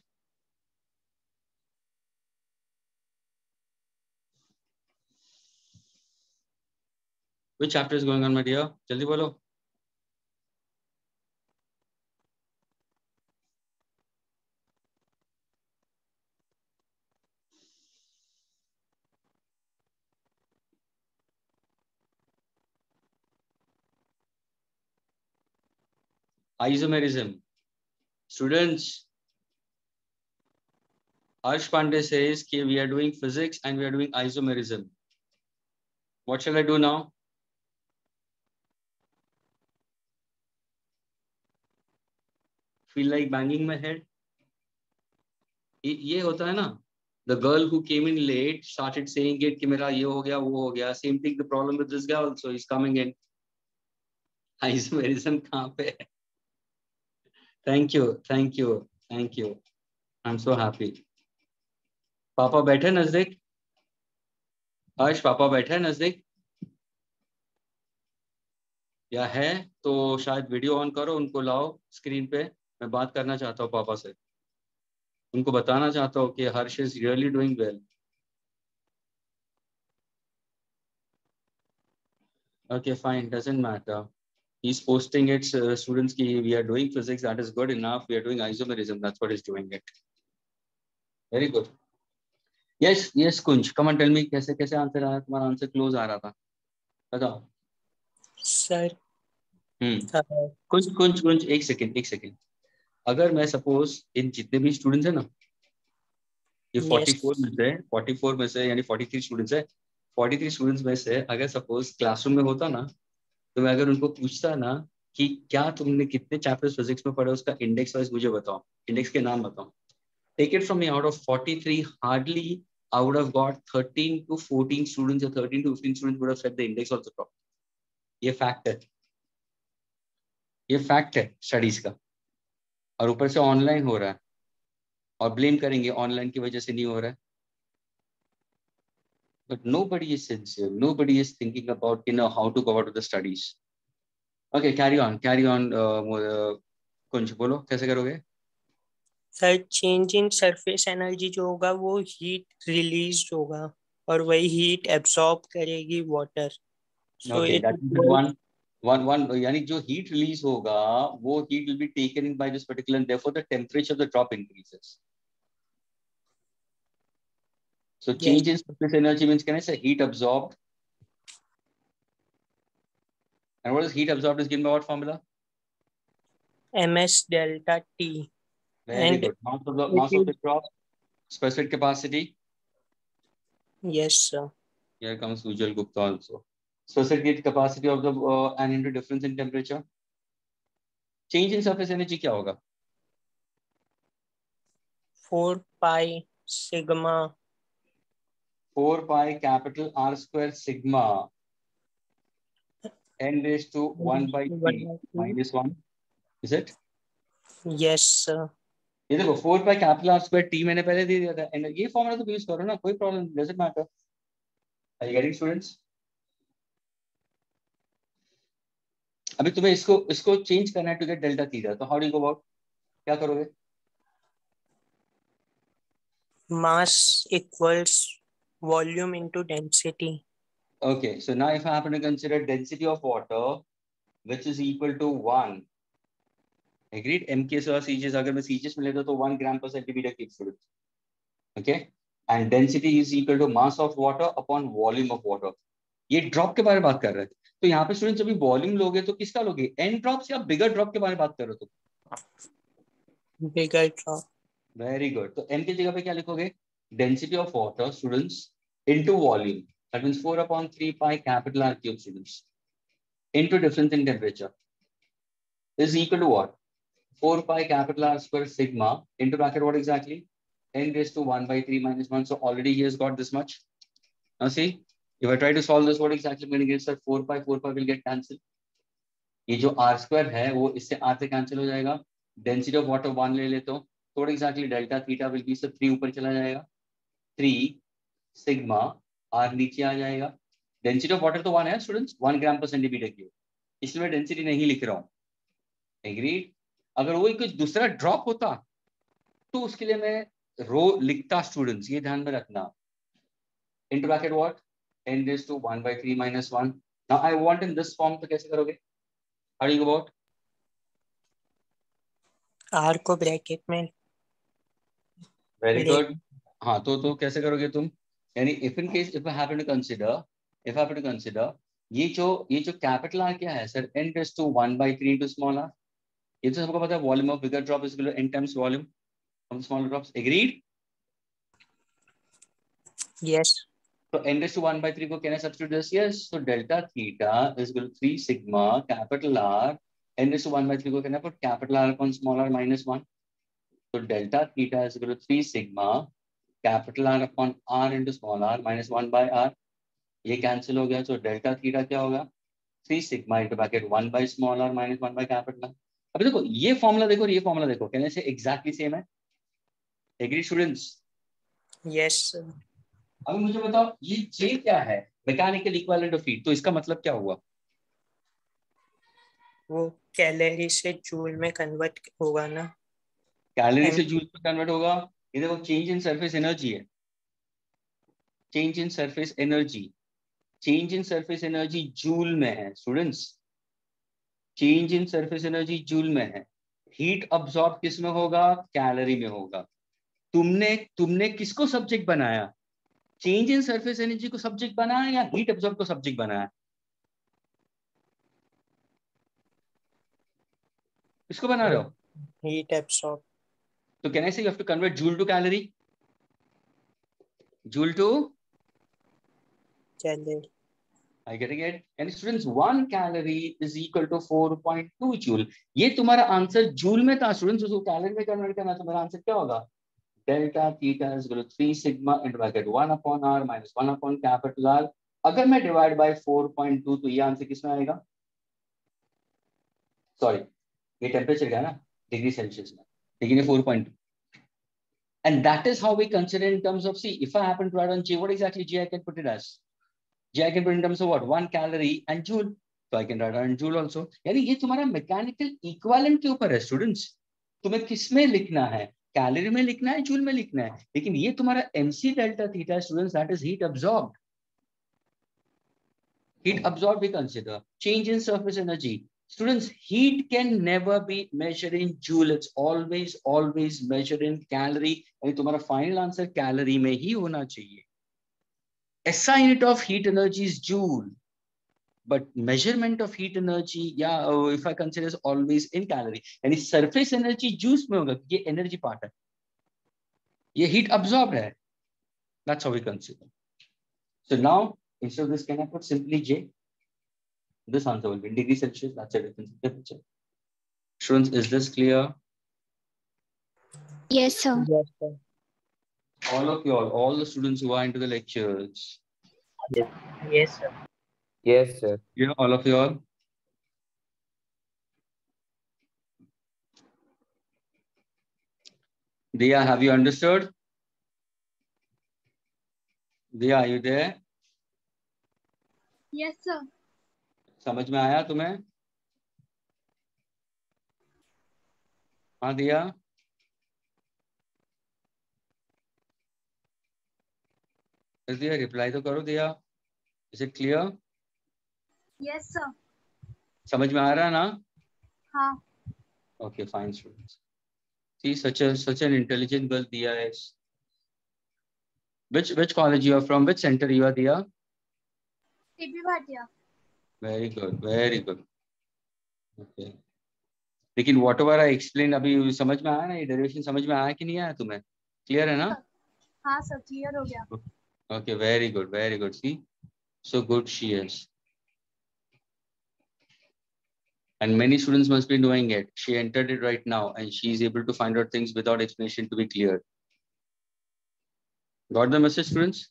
Which chapter is going on, my dear? जल्दी बोलो. Isomerism. Students, Harsh Pandey says that we are doing physics and we are doing isomerism. What shall I do now? Feel like banging my head? ये होता है ना? The girl who came in late started saying it कि मेरा ये हो गया वो हो गया. Same thing, the problem with this guy also. He's coming in. Isomerism कहाँ पे है? Thank you, thank you, thank you. I'm so happy. पापा बैठे नजदीक? हर्ष पापा बैठे नजदीक? या है तो शायद वीडियो ऑन करो, उनको लाओ स्क्रीन पे. मैं बात करना चाहता हूँ पापा से, उनको बताना चाहता हूँ कि Harsh is really doing well. Okay, fine, doesn't matter. He's posting it, uh, students ki we are doing physics, that is good enough. We are doing isomerism, that's what he's doing it. Very good. Yes, yes, Kunj, come on, tell me कैसे कैसे answer आया? तुम्हारा answer close आ रहा था, बताओ. Sir हम्म कुंज कुंज कुंज एक second एक second. अगर मैं सपोज इन जितने भी स्टूडेंट्स है ना, ये चौवालीस में से चौवालीस में से यानी तैंतालीस स्टूडेंट्स है, तैंतालीस स्टूडेंट्स में से अगर सपोज क्लासरूम में होता ना, तो मैं अगर उनको पूछता ना कि क्या तुमने कितने चैप्टर्स फिजिक्स में पढ़े, उसका इंडेक्स वाइज मुझे बताओ, इंडेक्स के नाम बताओ. Take it from me, out of तैंतालीस hardly I would have got thirteen to fourteen students or thirteen to fifteen students would have said the index also top. ये फैक्ट है, ये fact है स्टडीज का. और ऊपर से ऑनलाइन हो रहा है और ब्लेम करेंगे ऑनलाइन की वजह से नहीं हो रहा है. But nobody is sincere. Nobody is thinking about, you know, how to go about the studies. Okay, carry on, carry on. uh, कुंज बोलो कैसे करोगे? Sir change in surface energy जो होगा वो हीट रिलीज होगा और वही हीट एब्सॉर्ब करेगी water. So Okay, it that is the one one one यानी जो हीट रिलीज होगा वो heat will be taken in by this particular, and therefore the temperature of the drop increases. So change in surface energy means, can I say heat absorbed? And what is heat absorbed is given by what formula? ms delta t. Very and good. Mass of the mass of the drop, specific capacity. Yes, sir. Here comes Ujjwal Gupta also. Specific capacity of the uh, and into difference in temperature. Change in surface energy क्या होगा? four pi sigma. four pi capital R square sigma n raised to one by three minus one. Is it? Yes, sir. ये देखो four by capital R square T मैंने पहले दे दिया था, and ये formula तो यूज करो ना, कोई problem doesn't matter. Are you getting students? अभी तुम्हें इसको इसको चेंज करना है टू गेट डेल्टा थीटा, तो how do you go about, क्या करोगे? Mass equals volume into density. Okay, so now if I happen to consider density of water which is equal to one, agreed, mks और cgs अगर मैं cgs में लेता तो one gram per centimeter cube fluid, okay, and density is equal to mass of water upon volume of water। ये drop के बारे में बात कर रहे थे, तो यहाँ पे स्टूडेंट जब भी वॉल्यूम लोगे तो किसका लोगे, एन ड्रॉप्स या बिगर ड्रॉप के बारे में बात कर रहे हो तुम? Bigger drop. Very good. तो एन की जगह पे क्या लिखोगे, density of water students into volume, that means four upon three pi capital R cube students into difference in temperature is equal to what, four pi capital R square sigma into bracket what exactly, n raised to one by three minus one, so already he has got this much। Now see, if I try to solve this, what exactly I'm going to get, sir, four pi four pi will get cancelled, ये जो r square है वो इससे r से cancel हो जाएगा, density of water one ले लेता हूँ, तो what exactly delta theta will be, sir, three ऊपर चला जाएगा, three sigma r नीचे आ जाएगा, density of water तो one है students, one gram per centimetre cube, इसलिए मैं डेंसिटी नहीं लिख रहा हूँ, एग्रीड। अगर वो कुछ दूसरा ड्रॉप होता तो उसके लिए मैं रो लिखता स्टूडेंट्स, ये ध्यान में रखना, into bracket what, n raised to one by three minus one। Now I want in this form, तो कैसे करोगे, how do you go about? R को ब्रैकेट में। Very good. हाँ, तो तो कैसे करोगे तुम, यानी if in case if I happen to consider if I happen to consider ये जो ये जो कैपिटल आर क्या है sir, n raised to one by three into small r, ये तो सबको पता है, volume of bigger drop is equal to n times volume of smaller drops, agreed? Yes. तो n raised to one by three को कैसे substitute this, yes, so delta theta is equal to three sigma capital R, n raised to one by three को कहना है put capital R upon small r minus one, so delta theta is equal to three sigma capital R upon R into small r minus one by R, ये cancel हो गया, so delta theta क्या होगा, three sigma into bracket one by small r minus one by capital R। अभी देखो ये formula देखो और ये फॉर्मूला देखो, कहने से एग्जैक्टली सेम है, एग्री स्टूडेंट्स? Yes, sir. अभी मुझे बताओ ये J क्या है, मैकेनिकल इक्विवेलेंट ऑफ हीट, तो इसका मतलब क्या हुआ, वो कैलोरी से जूल में कन्वर्ट होगा ना, कैलोरी से जूल में कन्वर्ट होगा। ये देखो चेंज इन सरफेस एनर्जी है, change in surface energy, change in surface energy joule में है students, change in surface energy joule में है, हीट अब्सॉर्ब किस में होगा, कैलोरी में होगा। तुमने तुमने किसको सब्जेक्ट बनाया, चेंज इन सरफेस एनर्जी को सब्जेक्ट बनाया या हीट अब्सॉर्ब को सब्जेक्ट बनाया, किसको बना रहे हो? Heat absorb. तो can I say you have to convert joule to calorie, joule to calorie. I getting it? And students, one calorie is equal to four point two joule। ये तुम्हारा answer joule में था students, उसको calorie में convert करना, तो मेरा answer क्या होगा, delta theta is equal to three sigma into bracket one upon r minus one upon capital R। अगर मैं divide by four point two, तो ये आंसर किसमें आएगा, सॉरी ये टेम्परेचर का है ना, डिग्री सेल्सियस में, लेकिन ये four point two, and that is how we consider in terms of, see, if I happen to write on J, what exactly J I can put it as, J I can put in terms of what, one calorie and joule, so I can write on joule also। यानी ये तुम्हारा mechanical equivalent के ऊपर है students, तुम्हें किसमें लिखना है, कैलोरी में लिखना है, जूल में लिखना है, लेकिन ये तुम्हारा mc delta theta students, that is heat absorbed, heat absorbed we consider, change in surface energy students, heat can never be measured in joule, it's always always measured in calorie, यानी तुम्हारा final answer calorie में ही होना चाहिए। S I unit of heat energy is joule, but measurement of heat energy, yeah, uh, if I consider is always in calorie, यानी surface energy juice में होगा, ये energy part है, ये heat absorbed है, that's how we consider। So now instead of this, can I put simply J? This answer will be in degree Celsius, that's a difference in temperature। Students, is this clear? Yes, sir. Yes, sir. All of you all, all the students who are into the lectures, Yes, sir. Yes, sir. yeah, all of you all, Diya, have you understood? Diya, are you there? Yes, sir. समझ में आया तुम्हें? हाँ दिया? दिया reply तो करो दिया. Is it clear? Yes, sir. समझ में आ रहा है ना? हाँ. Okay, fine, students. See, such a such an intelligent girl Diya is. Which which college you are from? Which center you are, Diya? T B Bhatia. Very good, very good. Okay. लेकिन whatever I explained अभी समझ में आया ना? ये derivation समझ में आया कि नहीं आया तुम्हें? Clear है ना? हाँ सर, क्लियर हो गया. Okay, very good, very good. See, so good she is. And many students must be doing it. She entered it right now and she is able to find out things without explanation to be clear. Got the message, students?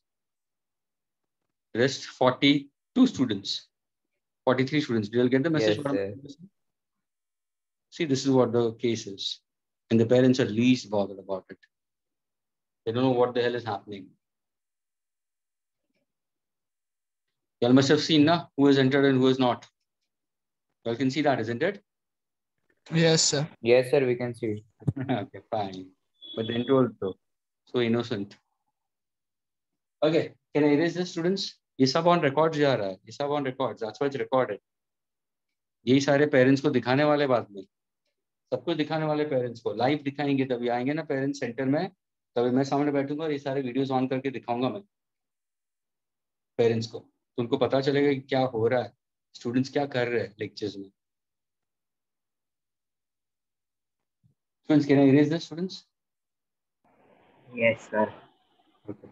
Rest forty-two students, forty-three students. Did you get the message? Yes, sir. See, this is what the case is. And the parents are least bothered about it. They don't know what the hell is happening. You all must have seen now who has entered and who has not. You all can see that, isn't it? Yes, sir. Yes, sir, we can see. Okay, fine. But then told so. So innocent. Okay, can I erase this, students? ये सब on records जा रहा है. ये सब on records. That's why it's recorded. यही सारे parents को दिखाने वाले बाद में. सबको दिखाने वाले पेरेंट्स को लाइव दिखाएंगे. तभी आएंगे ना पेरेंट्स सेंटर में. तभी मैं सामने बैठूंगा और ये सारे वीडियोस ऑन करके दिखाऊंगा मैं पेरेंट्स को. तो उनको पता चलेगा कि क्या हो रहा है, स्टूडेंट्स क्या कर रहे हैं लेक्चर्स में. Students, can I erase this, students? Yes, sir. Okay.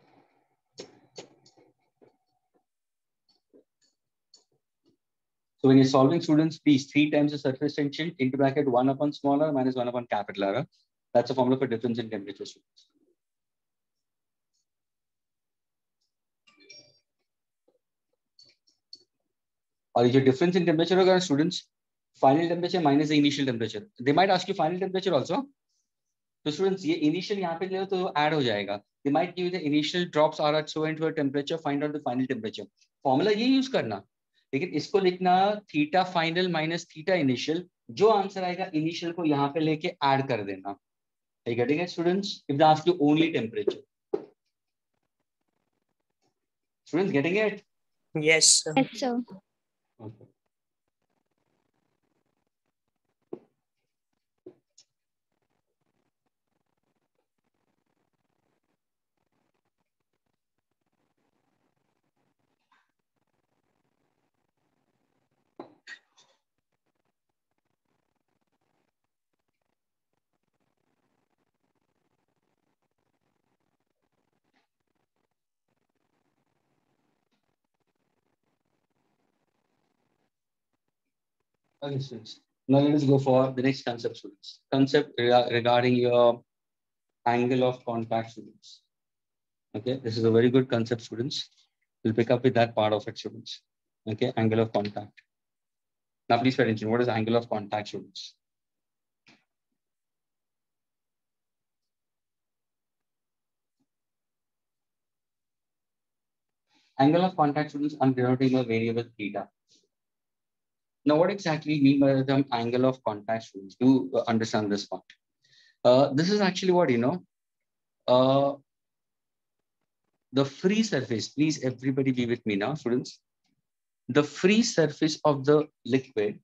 So when you're solving, students, please three times the surface tension into bracket one upon small r minus one upon capital R. That's a formula for difference in temperature, students. और ये जो difference in temperature होगा students, final temperature minus the initial temperature. They might ask you final temperature also. तो students ये initial यहाँ पे ले तो add हो जाएगा. They might give you the initial drops are at so and so temperature. Find out the final temperature. Formula ये use करना. लेकिन इसको लिखना theta final minus theta initial. जो आंसर आएगा इनिशियल को यहाँ पे लेके ऐड कर देना. Are you getting it, students? If they ask you only temperature. Students getting it? Yes, sir. Yes, sir. Okay. Okay, students. Now let us go for the next concept, students. Concept regarding your angle of contact, students. Okay, this is a very good concept, students. We'll pick up with that part of it, students. Okay, angle of contact. Now please pay attention. What is angle of contact, students? Angle of contact, students, I'm denoting a variable theta. Now, what exactly mean by the term angle of contact, students? Do uh, understand this part. Uh, this is actually what, you know, uh, the free surface. Please, everybody be with me now, students. The free surface of the liquid,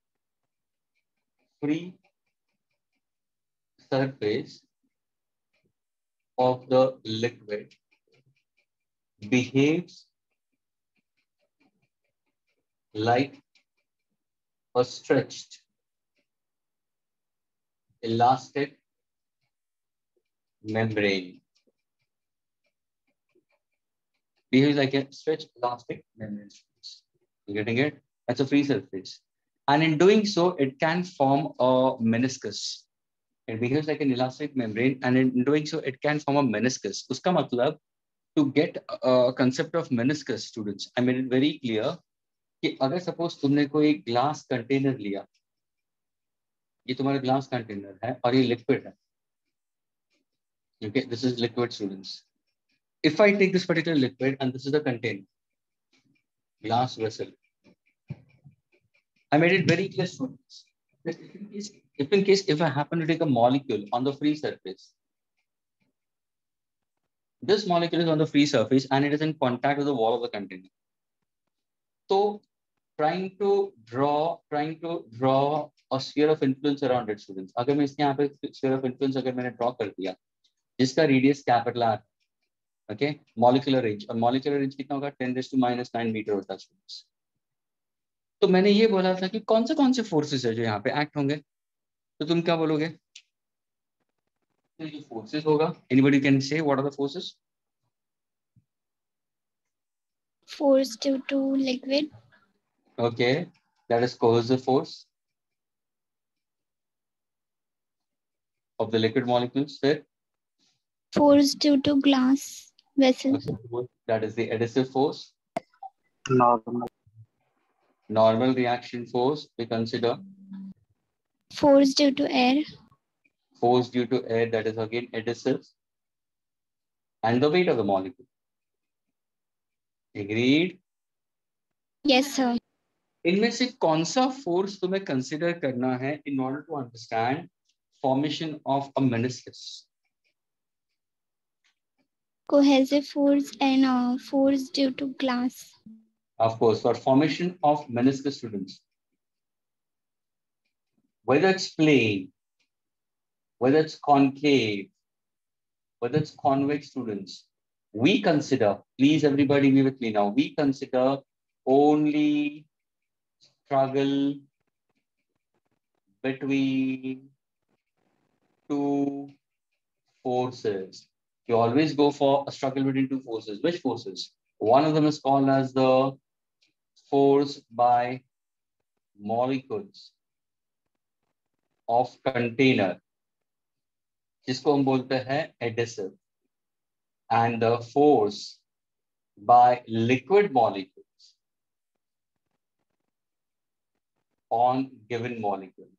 free surface of the liquid behaves like a stretched elastic membrane. Behaves like a stretched elastic membrane. You getting it? That's a free surface. And in doing so, it can form a meniscus. It behaves like an elastic membrane, and in doing so, it can form a meniscus. Uska matlab, to get a concept of meniscus, students, I made it very clear कि अगर suppose तुमने कोई glass container लिया, ये तुम्हारा glass container है और ये लिक्विड है, Okay, this is liquid, students. If I take this particular liquid and this is the container, glass vessel, I made it very clear, students. That if in case, if in case, if I happen to take a molecule on the free surface, this molecule is on the free surface and it is in contact with the wall of the container. So, trying to draw, trying to draw a sphere of influence around it, students. अगर मैं इसके यहाँ पे sphere of influence अगर मैंने draw कर दिया, जिसका radius capital R, okay, molecular range, और molecular range कितना होगा? ten raised to minus nine metre होता है, students. तो मैंने ये बोला था कि कौन से कौन से फोर्सेस है जो यहाँ पे एक्ट होंगे, तो तुम क्या बोलोगे? जो फोर्सेस होगा, anybody can say what are the forces? Force due to liquid. Okay, that is coercive force of the liquid molecules. There. Force due to glass vessels. Okay. That is the adhesive force. Normal. Normal reaction force we consider. Force due to air. Force due to air, that is again adhesive. And the weight of the molecule. Agreed? Yes, sir. इनमें से कौन सा force तुम्हें consider करना है in order to understand formation of a meniscus? Cohesive force and uh, force due to glass. Of course, for formation of meniscus, students, whether it's plane, whether it's concave, whether it's convex, students, we consider, please everybody be with me now, we consider only struggle between two forces. You always go for a struggle between two forces. Which forces? One of them is called as the force by molecules of container, जिसको हम बोलते हैं adhesive, and the force by liquid molecules on given molecule,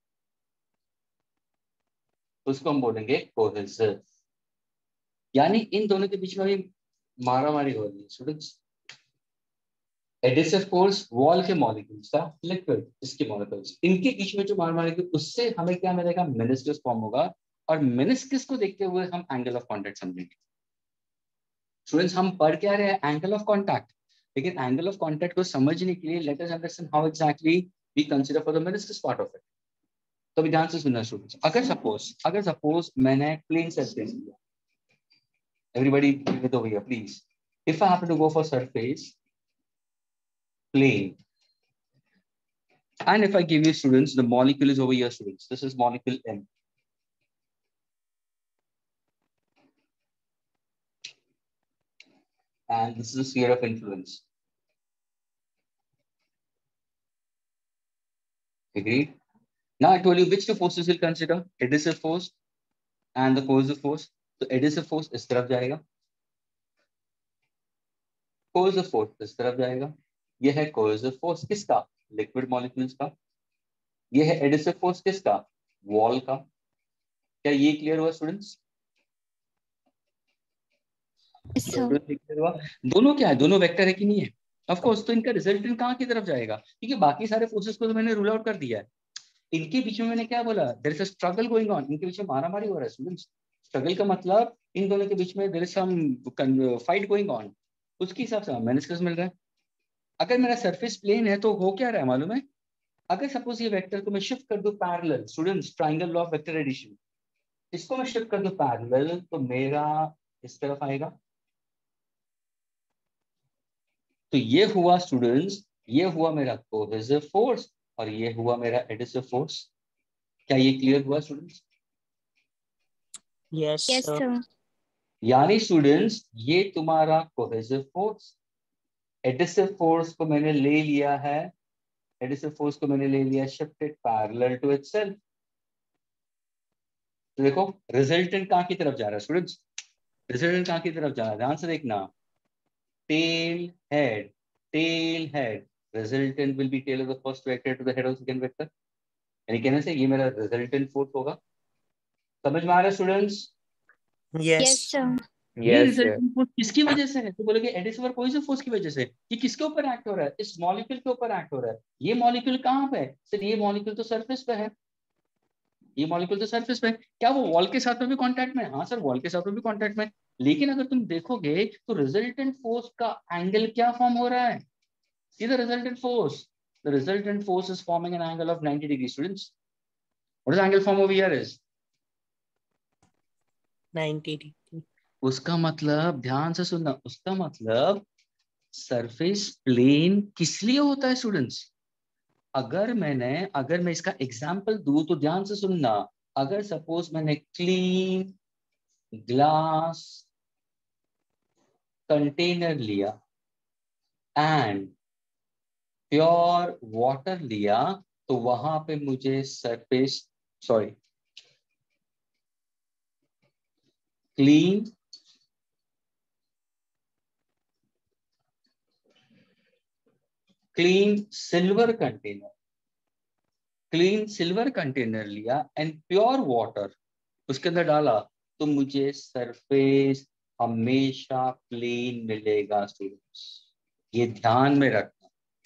उसको हम बोलेंगे cohesive. यानी इन दोनों के बीच में मारामारी हो रही है, स्टूडेंट्स. एडिसिव फोर्स वॉल के मॉलिक्यूल्स का, लिक्विड इसके मॉलिक्यूल्स, इनके बीच में जो मारामारी की, उससे हमें क्या मिलेगा? मेनिस्कस फॉर्म होगा. और मेनिस्कस को देखते हुए हम एंगल ऑफ कांटेक्ट समझेंगे. स्टूडेंट्स, हम पढ़ क्या रहे हैं? Angle of contact. लेकिन एंगल ऑफ कांटेक्ट को समझने के लिए let us understand how exactly we consider for the meniscus part of it. तो अभी ध्यान से सुनना स्टूडेंट्स. अगर सपोज अगर सपोज मैंने प्लेन सरफेस लिया, everybody with over here, please. If I happen to go for surface plane, and if I give you students, the molecule is over here, students. This is molecule M. And this is a sphere of influence. Agreed? Now I told you which two forces we'll consider: adhesive force and the coercive force. तो adhesive force इस तरफ जाएगा, cohesive force इस तरफ जाएगा. ये है cohesive force किसका? लिक्विड मॉलिक्यूल्स का. ये है एडिसिव फोर्स किसका? वॉल का. क्या ये क्लियर हुआ स्टूडेंट्स? क्लियर हुआ? दोनों क्या है? दोनों वेक्टर है कि नहीं है? Of course. तो इनका रिजल्टेंट कहाँ की तरफ जाएगा? क्योंकि बाकी सारे फोर्सेस को तो मैंने रूल आउट कर दिया है. इनके बीच में मैंने क्या बोला? There is a struggle going on. इनके बीच में मारामारी हो रहा है स्टूडेंट्स. स्ट्रगल का मतलब इन दोनों के बीच में there is some fight going on. उसके हिसाब से मेनिस्कस मिल रहा है. अगर मेरा सरफेस प्लेन है तो हो क्या रहा है मालूम है? अगर सपोज ये वेक्टर को मैं शिफ्ट कर दूं parallel, students, triangle law of vector addition, इसको मैं शिफ्ट कर दूं पैरेलल, तो मेरा इस तरफ आएगा. तो ये हुआ स्टूडेंट्स, ये हुआ मेरा कोहेसिव फोर्स और ये हुआ मेरा एडिसिव फोर्स. क्या ये क्लियर हुआ students? Yes, Yes, sir. sir. यानी स्टूडेंट्स, ये तुम्हारा कोहेसिव फोर्स. एडिसिव फोर्स को मैंने ले लिया है, एडिसिव फोर्स को मैंने ले लिया शिफ्टेड पैरेलल टू इटसेल्फ. तो देखो रिजल्टेंट कहां की तरफ जा रहा है स्टूडेंट्स? रिजल्टेंट कहां की तरफ जा रहा है? ध्यान से देखना. Tail head, tail head. Resultant will be tail of the first vector to the head of the second vector. यानी कहने से ये मेरा रिजल्टेंट फोर्स होगा. समझ में आ रहा है स्टूडेंट्स? Yes, Yes. sir. ये Yes, sir. रिजल्टेंट फोर्स किसकी वजह से है? तो बोलोगे एडिसिव और कोहेसिव फोर्स की वजह से। ये किसके ऊपर एक्ट हो रहा है? इस मॉलिक्यूल के ऊपर एक्ट हो रहा है। ये मॉलिक्यूल कहाँ पे है? सर ये मॉलिक्यूल तो सरफेस पे है, ये मॉलिक्यूल तो सरफेस पे है। क्या वो वॉल के साथ में भी कांटेक्ट में है? हाँ सर, वॉल के साथ में भी कांटेक्ट में है। लेकिन अगर तुम देखोगे तो रिजल्टेंट फोर्स का एंगल क्या फॉर्म हो रहा है? See the resultant force. The resultant force is forming an angle of ninety degrees, students. What is the angle form over here is? ninety degree. उसका मतलब ध्यान से सुनना, उसका मतलब सरफेस प्लेन किस लिए होता है स्टूडेंट्स? अगर मैंने अगर मैं इसका एग्जांपल दूं तो ध्यान से सुनना। अगर सपोज मैंने क्लीन ग्लास कंटेनर लिया एंड प्योर वाटर लिया, तो वहां पे मुझे surface sorry clean clean silver container clean silver container लिया एंड प्योर वाटर उसके अंदर डाला, तो मुझे सरफेस हमेशा प्लेन मिलेगा स्टूडेंट्स। ये ध्यान में रखना।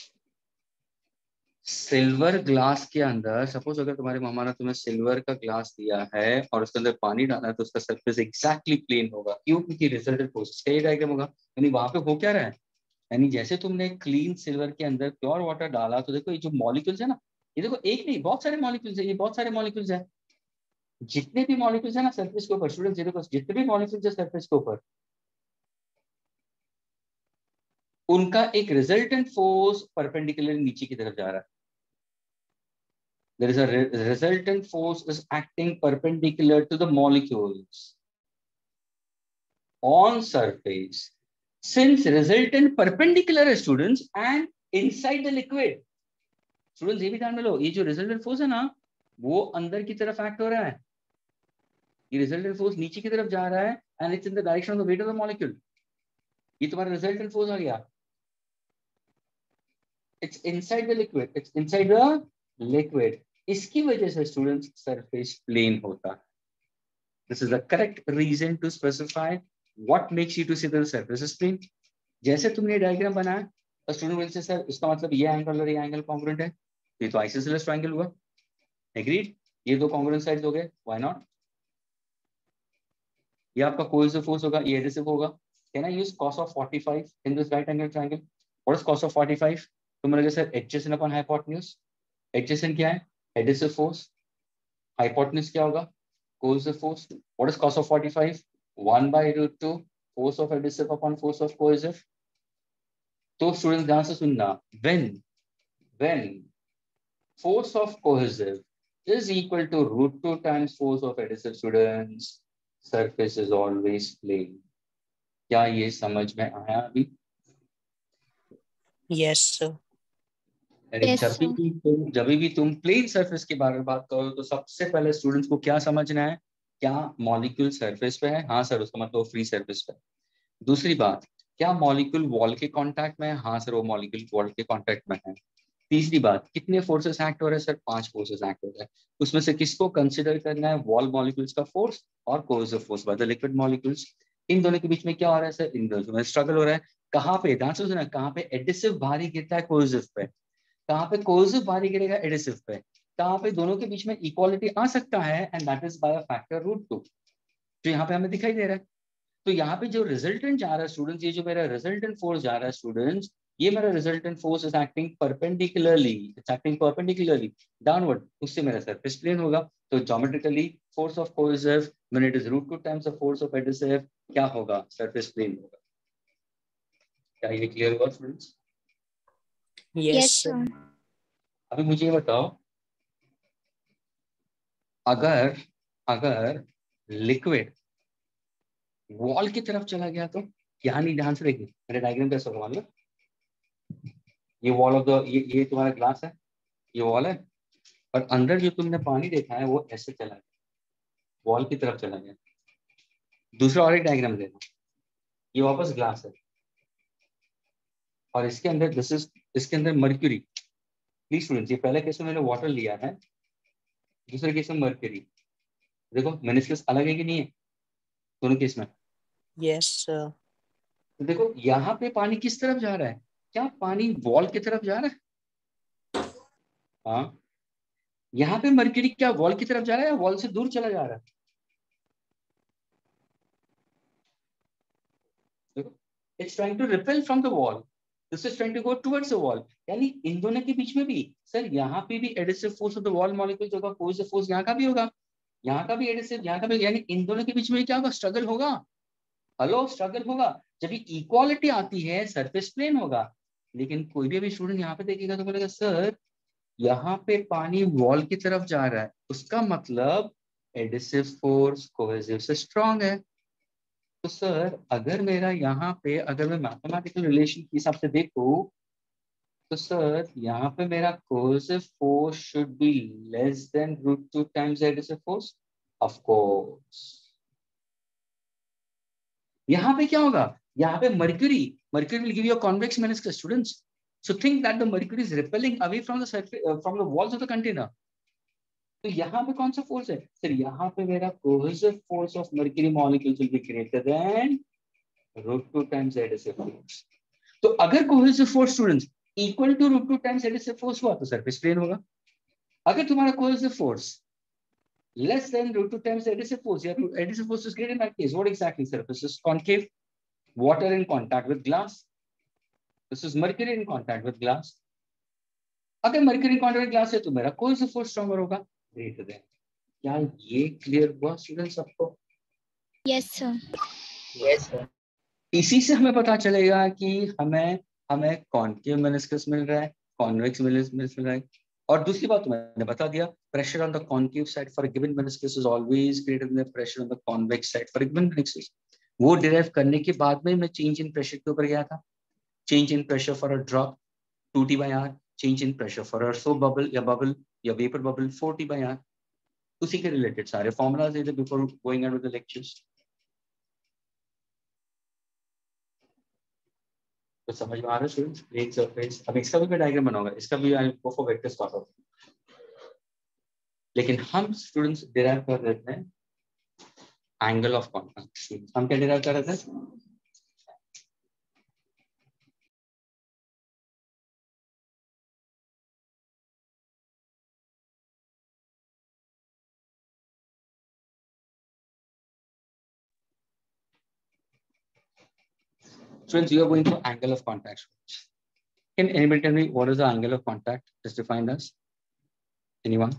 सिल्वर ग्लास के अंदर सपोज अगर तुम्हारे मामा ने तुम्हें सिल्वर का ग्लास दिया है और उसके अंदर पानी डाला है, तो उसका सरफेस एग्जैक्टली प्लेन होगा। क्यों? क्योंकि रिजल्टेंट फोर्स का डायग्राम होगा। यानी वहां पे हो क्या रहा है? यानी जैसे तुमने क्लीन सिल्वर के अंदर प्योर वाटर डाला, तो देखो ये जो मॉलिक्यूल्स है ना, ये देखो एक नहीं बहुत सारे मॉलिक्यूल्स है, ये बहुत सारे मॉलिक्यूल्स है। जितने भी मॉलिक्यूल्स है ना सरफेस के ऊपर स्टूडेंट्स, ये देखो जितने भी मॉलिक्यूल्स है सरफेस के ऊपर, उनका एक रिजल्टेंट फोर्स परपेंडिकुलर नीचे की तरफ जा रहा है। There is a re resultant force is acting perpendicular to the molecules on surface. Since resultant perpendicular है students and inside the liquid, students ये भी ध्यान में लो, ये जो resultant force है ना, वो अंदर की तरफ एक्ट हो रहा है। ये resultant force नीचे की तरफ जा रहा है and it's in the direction of the weight of the molecule. ये तुम्हारा resultant force आ गया। It's inside the liquid. It's inside the liquid. इसकी वजह से स्टूडेंट्स सरफेस प्लेन होता है। This is the correct reason to specify what makes you to see the surface is plane. जैसे तुमने डायग्राम बनाया तो स्टूडेंट विल से सर इसका मतलब ये एंगल और ये एंगल कांग्रुएंट है, ये तो आइसोसेलेस ट्रायंगल हुआ। एग्रीड? ये दो कांग्रुएंट साइड्स हो गए, व्हाई नॉट? ये आपका कोहेसिव फोर्स होगा, ये एडिसिव होगा। Can I use cos of forty-five in this right angle triangle? What is cos of forty-five? तुम बोलोगे sir adjacent upon hypotenuse। adjacent क्या है? Adhesive force. हाइपोटेन्यूज क्या होगा? Cohesive force. What is cos of forty-five? one by root two force of adhesive upon force of cohesive। तो students ध्यान से सुनना, when when force of cohesive is equal to root two times force of adhesive, students surface is always plane। क्या ये समझ में आया अभी? Yes, sir. Yes, जब sir. भी तुम जब भी तुम प्लेन सरफेस के बारे में बात करो तो सबसे पहले स्टूडेंट्स को क्या समझना है? क्या मॉलिक्यूल सरफेस पे है? हाँ सर, उसका मतलब फ्री सरफेस पे। दूसरी बात, क्या मॉलिक्यूल वॉल के कांटेक्ट में है? हाँ सर, वो मॉलिक्यूल वॉल के कांटेक्ट में है। तीसरी बात, कितने फोर्सेस एक्ट हो रहे हैं? सर पांच फोर्सेस एक्ट हो रहे हैं। उसमें से किसको कंसिडर करना है? वॉल मॉलिक्यूल्स का फोर्स और cohesive force by the liquid molecules. इन दोनों के बीच में क्या हो रहा है सर? इन दोनों में स्ट्रगल हो रहा है। कहाँ पे? ध्यान से सुनना, कहाँ पे एडिसिव भारी गिरता है कोहेसिव पे, कहाँ पे कोहेसिव भारी गिरेगा एडिसिव पे, कहाँ पे दोनों के बीच में इक्वालिटी आ सकता है, and that is by a factor root two. तो यहाँ पे हमें दिखाई दे रहा है। तो यहाँ पे जो रिजल्टेंट जा रहा है स्टूडेंट्स, ये जो मेरा रिजल्टेंट फोर्स जा रहा है स्टूडेंट्स, ये मेरा resultant force is acting perpendicularly, it's acting perpendicularly downward, उससे मेरा सरफेस प्लेन होगा। तो geometrically force of cohesive when it is root two times the force of adhesive, क्या होगा? सरफेस प्लेन होगा। क्या ये क्लियर हुआ students? Yes, Yes, sir. sir. अभी मुझे ये बताओ, अगर अगर लिक्विड वॉल की तरफ चला गया तो क्या? नहीं, ध्यान से देखिए मेरे डायग्राम कैसा होगा। मान लो ये वॉल ऑफ द ये ये तुम्हारा ग्लास है, ये वॉल है, और अंदर जो तुमने पानी देखा है वो ऐसे चला गया, वॉल की तरफ चला गया। दूसरा और एक डायग्राम देखो, ये वापस ग्लास है और इसके अंदर दिस इज इसके अंदर मर्क्यूरी। प्लीज स्टूडेंट्स, ये पहले केस में मैंने वाटर लिया है, दूसरे केस में मर्क्यूरी। देखो मेनिस्कस अलग है कि नहीं है? दोनों केस में? Yes sir. तो देखो यहाँ पे पानी किस तरफ जा रहा है? क्या पानी वॉल की तरफ जा रहा है? हाँ, यहाँ पे मर्क्यूरी क्या वॉल की तरफ जा रहा है या वॉल से दूर चला जा रहा है? देखो, it's trying to repel from the wall, this is trying to go towards the wall. यानी इन दोनों के बीच में भी सर यहाँ पे भी adhesive force of the wall molecules होगा, कोहेसिव फोर्स यहाँ का भी होगा, यहाँ का भी एडिसिव, यहाँ का भी, यानी इन दोनों के बीच में क्या होगा? स्ट्रगल होगा। हेलो, स्ट्रगल होगा। जब इक्वालिटी आती है सरफेस प्लेन होगा। लेकिन कोई भी अभी स्टूडेंट यहाँ पे देखेगा तो बोलेगा सर यहाँ पे पानी वॉल की तरफ जा रहा है, उसका मतलब एडिसिव फोर्स कोहेसिव से स्ट्रांग है। तो सर अगर मेरा यहाँ पे अगर मैं मैथमेटिकल रिलेशन के हिसाब से देखूं तो सर यहाँ पे मेरा cohesive force should be less than root two times adhesive force. Of course यहाँ पे क्या होगा? यहाँ पे mercury mercury will give you a convex meniscus students. So think that the mercury is repelling away from the surface from the walls of the container. तो यहाँ पे कौन सा फोर्स है सर? यहाँ पे मेरा cohesive force of mercury molecules will be greater than root two times adhesive force. तो अगर cohesive force students equal to root two times adhesive force हुआ तो सरफेस प्लेन होगा। अगर तुम्हारा cohesive force less than root two times adhesive force, yeah, adhesive force is greater in that case. What exactly? Surface is concave, water in contact with glass. This is mercury in contact with glass. अगर mercury in contact with glass है तो मेरा cohesive force stronger होगा, greater than. क्या ये clear हुआ students आपको? Yes, sir. Yes, sir. इसी से हमें पता चलेगा कि हमें हमें कॉन्केव मेनिस्कस मिल रहा है, कॉन्वेक्स मेनिस्कस मिल रहा है। और दूसरी बात तो मैंने बता दिया, pressure on the concave side for given meniscus is always greater than the pressure on the convex side for given meniscus. वो डिराइव करने के बाद में मैं चेंज इन प्रेशर के ऊपर गया था। Change in pressure for a drop two T by R, change in pressure for a soap bubble या बबल या vapour bubble four T by R. उसी के रिलेटेड सारे फॉर्मूलाज थे before going out with the lectures. तो समझ में आ रहा है स्टूडेंट्स? प्लेन सरफेस, अब इसका भी डायग्राम बनाऊंगा, इसका भी I go for vector start of. लेकिन हम स्टूडेंट्स डिराइव कर रहे थे एंगल ऑफ कॉन्टैक्ट। हम क्या डिराइव कर रहे थे? Students, you are going for angle of contact. Can anybody tell me what is the angle of contact? Just define us. Anyone?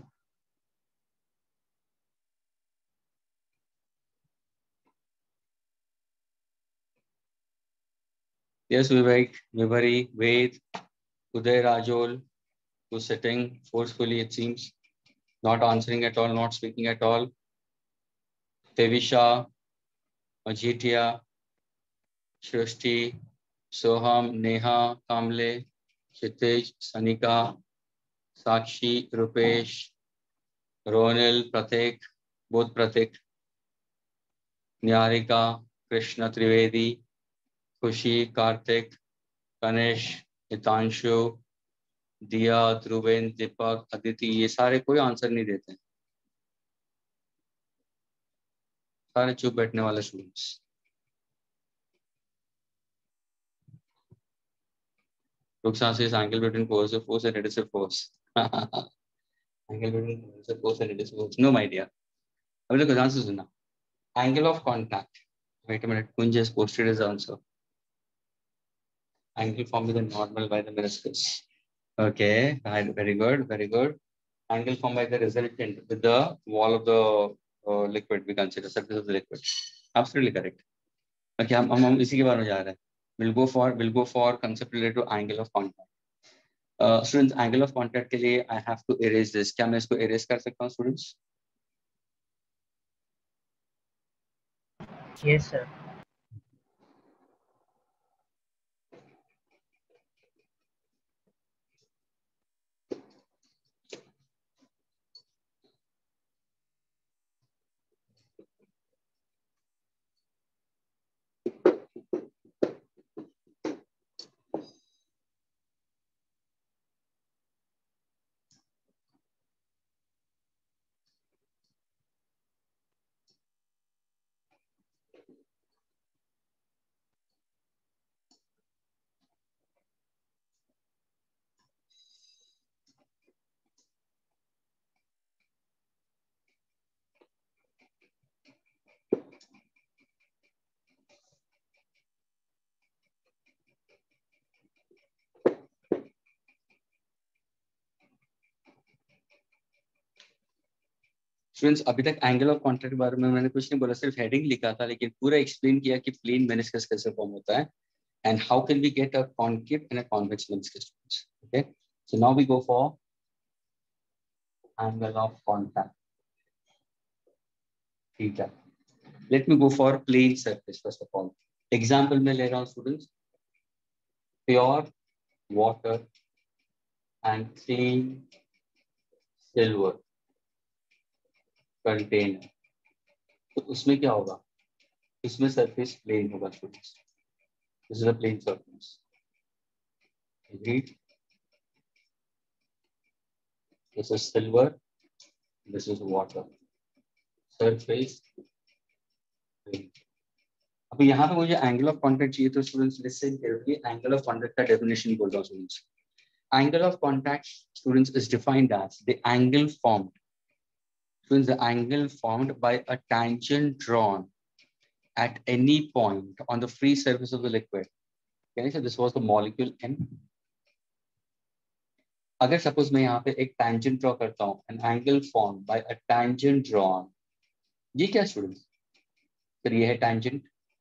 Yes, Vivek, Vibhari, Ved, Uday Rajol, who's sitting forcefully, it seems, not answering at all, not speaking at all. Tevisha, Majitia, Shrishti, Soham, Neha, Kamle, Kshitij, Sanika, Sakshi, Rupesh, Ronil, Pratik, both Pratik, Nyarika, Krishna Trivedi, खुशी, कार्तिक, कनिश, हितांशु, दिया, ध्रुवेन, दीपक, अदिति, ये सारे कोई answer नहीं देते हैं, सारे चुप बैठने वाले students. Ruxan says angle between coercive force and adhesive force. Angle between coercive force and adhesive force. No idea. अभी तो आंसर सुनना. Angle of contact. Wait a minute. Kunj has posted his answer. Angle formed with the normal by the meniscus. Okay, very good, very good. Angle formed by the resultant with the wall of the uh, liquid, we consider surface of the liquid. Absolutely correct. Okay, हम हम इसी के बारे में जा रहे हैं. We'll go for we'll go for concept related to angle of contact. Uh, students, angle of contact के लिए I have to erase this. क्या मैं इसको erase कर सकता हूँ students? Yes, sir. स्टूडेंट्स अभी तक एंगल ऑफ कॉन्टैक्ट के बारे में मैंने कुछ नहीं बोला, सिर्फ हेडिंग लिखा था, लेकिन पूरा एक्सप्लेन किया कि प्लेन मेनिस्कस कैसे फॉर्म होता है and how can we get a concave and a convex meniscus. Okay, so now we go for angle of contact theta. Let me go for plane surface first of all. Example में ले रहा हूँ students, pure water and clean silver container. तो उसमें क्या होगा? इसमें surface plane होगा students. This is a plane surface. Agreed? This is silver. This is water. Surface plane. अब यहाँ पे मुझे angle of contact चाहिए, तो students listen carefully. Angle of contact का definition बोल रहा हूँ students. Angle of contact, students, is defined as the angle formed. Students, the angle formed by a tangent drawn at any point on the free surface of the liquid. Okay, so this was the molecule M. अगर suppose मैं यहाँ पे एक tangent draw करता हूँ, an angle formed by a tangent drawn, ये क्या students? तो ये है tangent.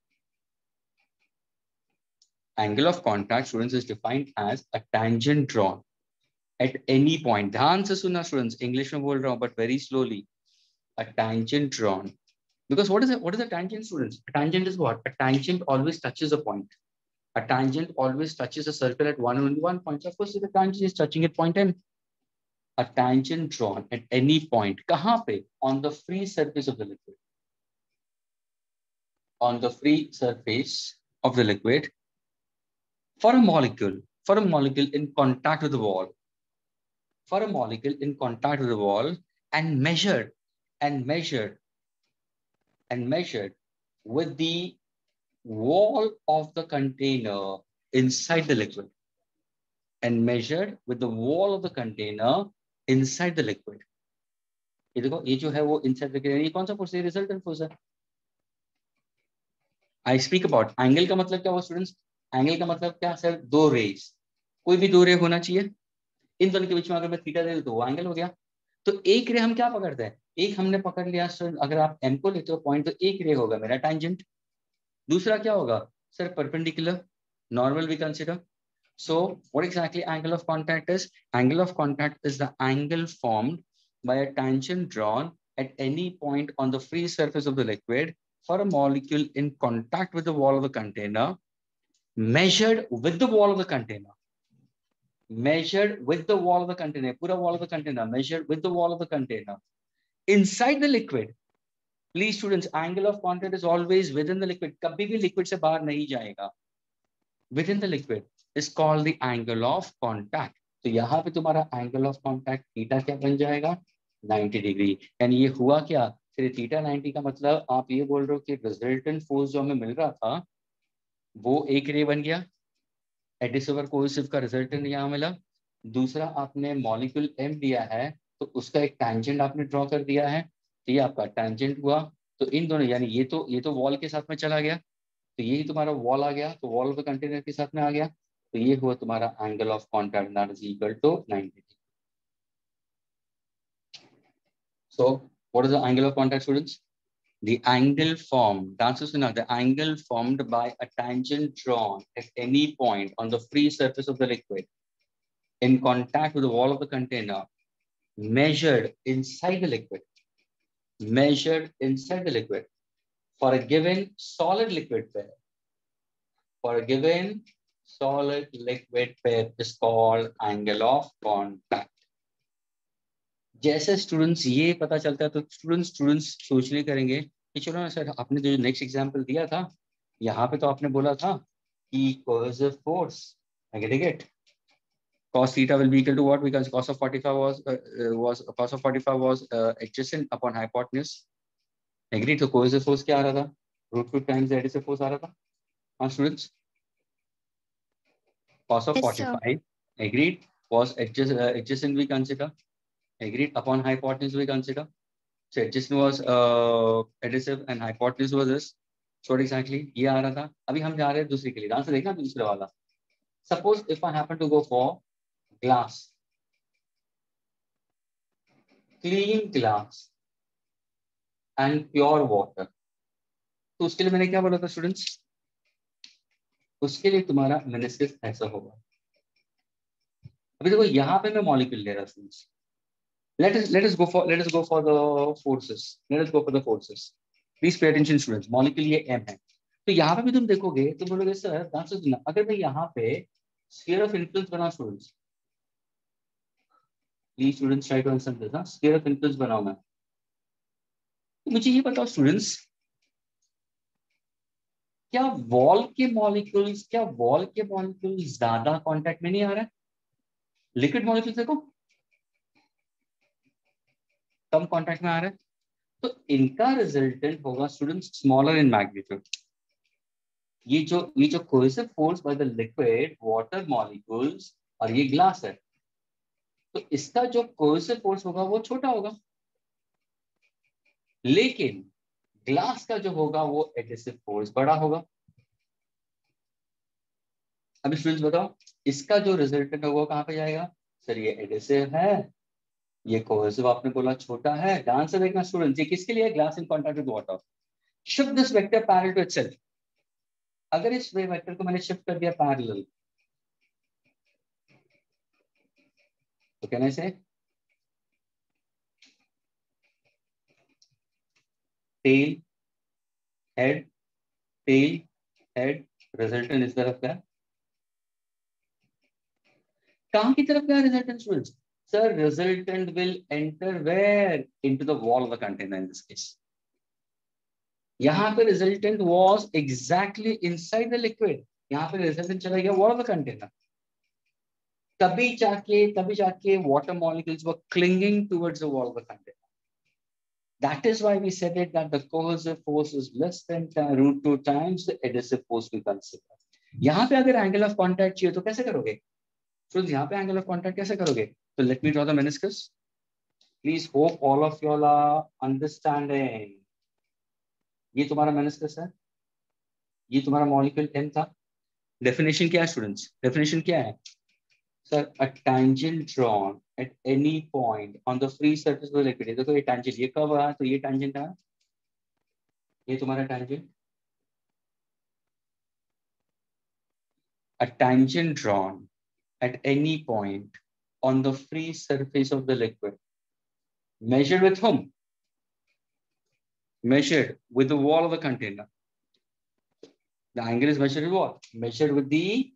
Angle of contact, students, is defined as a tangent drawn at any point. ध्यान से सुनना students, English में बोल रहा हूँ, but very slowly. A tangent drawn. Because what is it? What is a tangent, students? A tangent is what? A tangent always touches a point. A tangent always touches a circle at one only one point. So of course, if the tangent is touching at point M, a tangent drawn at any point. कहाँ पे? On the free surface of the liquid. On the free surface of the liquid. For a molecule, for a molecule in contact with the wall. For a molecule in contact with the wall and measured and measured and measured with the wall of the container inside the liquid and measured with the wall of the container inside the liquid. ये देखो, ये जो है वो inside the container, ये कौन सा force है? Resultant force है. I speak about angle का मतलब क्या हुआ students? Angle का मतलब क्या सर? दो rays, कोई भी दो ray होना चाहिए. इन दोनों के बीच में अगर मैं थीटा दे दूं तो वो एंगल हो गया. तो एक रे हम क्या पकड़ते हैं? एक हमने पकड़ लिया सर, अगर आप m को लेते हो पॉइंट, तो एक रे होगा मेरा tangent. दूसरा क्या होगा सर? Perpendicular. Normal we consider. So what exactly angle of contact is? Angle of contact is the angle formed by a tangent drawn at any point on the free surface of the liquid for a molecule in contact with the wall of the container, measured with the wall of the container. Measured with the wall of the container. Pura wall of the container. Measured with the wall of the container. Inside the liquid. Please students, angle of contact is always within the liquid. कभी भी liquid से बाहर नहीं जाएगा. Within the liquid is called the angle of contact. तो यहाँ पे तुम्हारा angle of contact theta क्या बन जाएगा? ninety degree. यानी ये हुआ क्या? फिर थीटा ninety का मतलब आप ये बोल रहे हो कि resultant force जो हमें मिल रहा था वो एक रे बन गया. एडिसिव और कोहेसिव का रिजल्टेंट यहाँ मिला. दूसरा आपने मॉलिक्यूल M दिया है तो उसका एक टैंजेंट आपने ड्रॉ कर दिया है, तो ये आपका टैंजेंट हुआ. तो इन दोनों, यानी ये तो ये तो वॉल के साथ में चला गया, तो यही तुम्हारा वॉल आ गया, तो वॉल ऑफ द कंटेनर के साथ में आ गया, तो ये हुआ तुम्हारा angle of contact, that is equal to ninety. So what is the angle of contact, students? The angle formed, that's just enough, the angle formed by a tangent drawn at any point on the free surface of the liquid in contact with the wall of the container, measured inside the liquid, measured inside the liquid for a given solid liquid pair. For a given solid liquid pair is called angle of contact. जैसे students ये पता चलता है तो students students सोचने करेंगे कि चलो ना सर, आपने जो नेक्स्ट एग्जांपल दिया था यहाँ पे तो आपने बोला था कि cohesive force, I get it, cos theta will be equal to what? Because cos of forty-five was uh, was cos of forty-five was uh, adjacent upon hypotenuse. Agree? तो कोहेसिव फोर्स क्या आ रहा था? Root two times adhesive force आ रहा था. हाँ students, cos of Yes, sir. forty-five, agreed, was adjacent, uh, adjacent we consider, agreed, upon hypotenuse we consider. So adjacent was uh, adhesive and hypotenuse was this. So what exactly ये आ रहा था. अभी हम जा रहे हैं दूसरी के लिए. आंसर देखना दूसरे वाला. Suppose if I happen to go for glass, clean glass and pure water, तो उसके लिए मैंने क्या बोला था स्टूडेंट्स, उसके लिए तुम्हारा मेनिस्कस ऐसा होगा. अभी देखो यहाँ पे मैं मॉलिक्यूल ले रहा हूँ. Let us let us go for let us go for the forces. Let us go for the forces. Please pay attention, students. Molecule ये M है. तो यहाँ पे भी तुम देखोगे तो बोलोगे सर that's it. अगर मैं यहाँ पे sphere of influence बनाऊँ students, please students try to understand this. ना sphere of influence बनाऊँ मैं. तो मुझे ये बताओ students, क्या वॉल के मॉलिक्यूल्स क्या वॉल के मॉलिक्यूल्स ज्यादा कांटेक्ट में नहीं आ रहा है? लिक्विड मॉलिक्यूल्स देखो कम कांटेक्ट में आ रहा है. तो इनका रिजल्टेंट होगा स्टूडेंट्स स्मॉलर इन मैग्नीट्यूड. ये जो ये जो cohesive force by the liquid water molecules और ये ग्लास है, तो इसका जो कोहेसिव फोर्स होगा वो छोटा होगा, लेकिन ग्लास का जो होगा वो एडिसिव फोर्स बड़ा होगा. अभी स्टूडेंट्स बताओ इसका जो रिजल्टेंट होगा कहां पे जाएगा. सर ये एडिसिव है, ये कोहेसिव आपने बोला छोटा है. आंसर देखना स्टूडेंट्स, ये किसके लिए? Glass in contact with water. Shift this vector parallel to itself. अगर इस वे वेक्टर को मैंने शिफ्ट कर दिया पैरेलल, तो can I say tail head tail head resultant इस तरफ गया. कहां की तरफ गया resultant students? Sir, resultant will enter where? Into the wall of the container in this case. यहाँ पे resultant was exactly inside the liquid. यहाँ पे resultant चला गया wall of the container. तभी जाके तभी जाके water molecules were clinging towards the wall of the container. That is why we said it that the cohesive force is less than root two times the adhesive force we consider. यहाँ पे अगर angle of contact चाहिए तो कैसे करोगे? So यहाँ पे angle of contact कैसे करोगे? So let me draw the meniscus. Please hope all of you all are understanding. ये तुम्हारा meniscus है, ये तुम्हारा molecule M था. Definition क्या है students? Definition क्या है? Sir, a tangent drawn at any point on the free surface of the liquid. देखो ये tangent, ये कब आया? तो ये tangent आया, ये तुम्हारा tangent. A tangent drawn at any point on the free surface of the liquid, measured with whom? Measured with the wall of the container. The angle is measured with what? Measured with the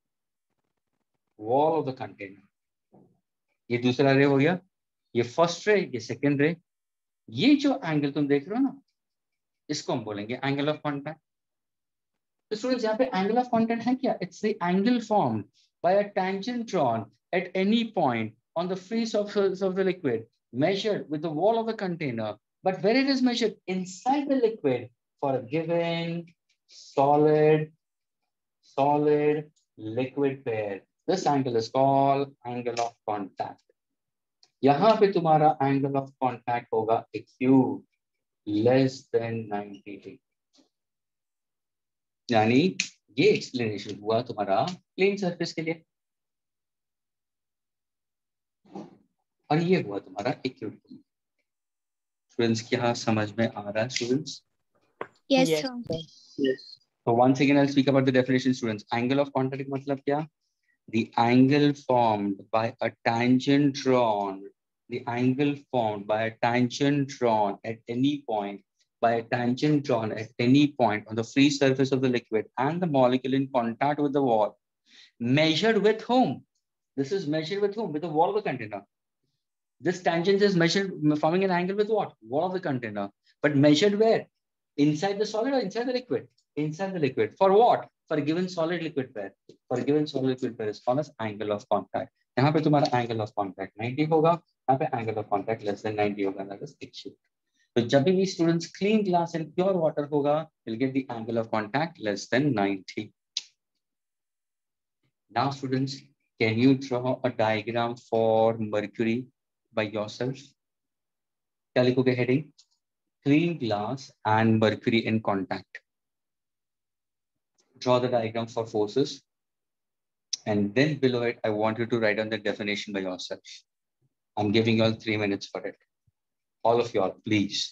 wall of the container. ये दूसरा रे हो गया, ये first ray, ये second रे. ये जो एंगल तुम देख रहे हो ना, इसको हम बोलेंगे एंगल ऑफ कॉन्टैक्ट. तो स्टूडेंट्स यहाँ पे एंगल ऑफ कॉन्टैक्ट है क्या? It's the angle formed by a tangent drawn at any point on the free surface of the liquid, measured with the wall of the container, but where it is measured inside the liquid for a given solid solid liquid pair. This angle is called angle of contact. यहाँ पे तुम्हारा angle of contact होगा acute less than ninety degree. यानी ये explanation हुआ तुम्हारा plane surface के लिए, और ये हुआ तुम्हारा एक्यूट. स्टूडेंट्स क्या समझ में आ रहा है students? Yes, Yes, sir. sir. Yes. So once again I'll speak about the definition students. Angle of contact मतलब क्या? The angle formed by a tangent drawn, the angle formed by a tangent drawn at any point by a tangent drawn at any point on the free surface of the liquid and the molecule in contact with the wall, measured with whom? This is measured with whom? With the wall of the container. This tangent is measured, forming an angle with what? Wall of the container. But measured where? Inside the solid or inside the liquid? Inside the liquid. For what? For a given solid liquid pair. For a given solid liquid pair is called as angle of contact. यहाँ पे तुम्हारा angle of contact ninety होगा, यहाँ पे angle of contact less than ninety होगा, that is acute. तो जब भी students clean glass and pure water होगा, will get the angle of contact less than ninety. Now students, can you draw a diagram for mercury by yourself? क्या लिखोगे heading? Clean glass and mercury in contact. Draw the diagram for forces, and then below it I want you to write down the definition by yourself. I'm giving you all three minutes for it. All of you all, please.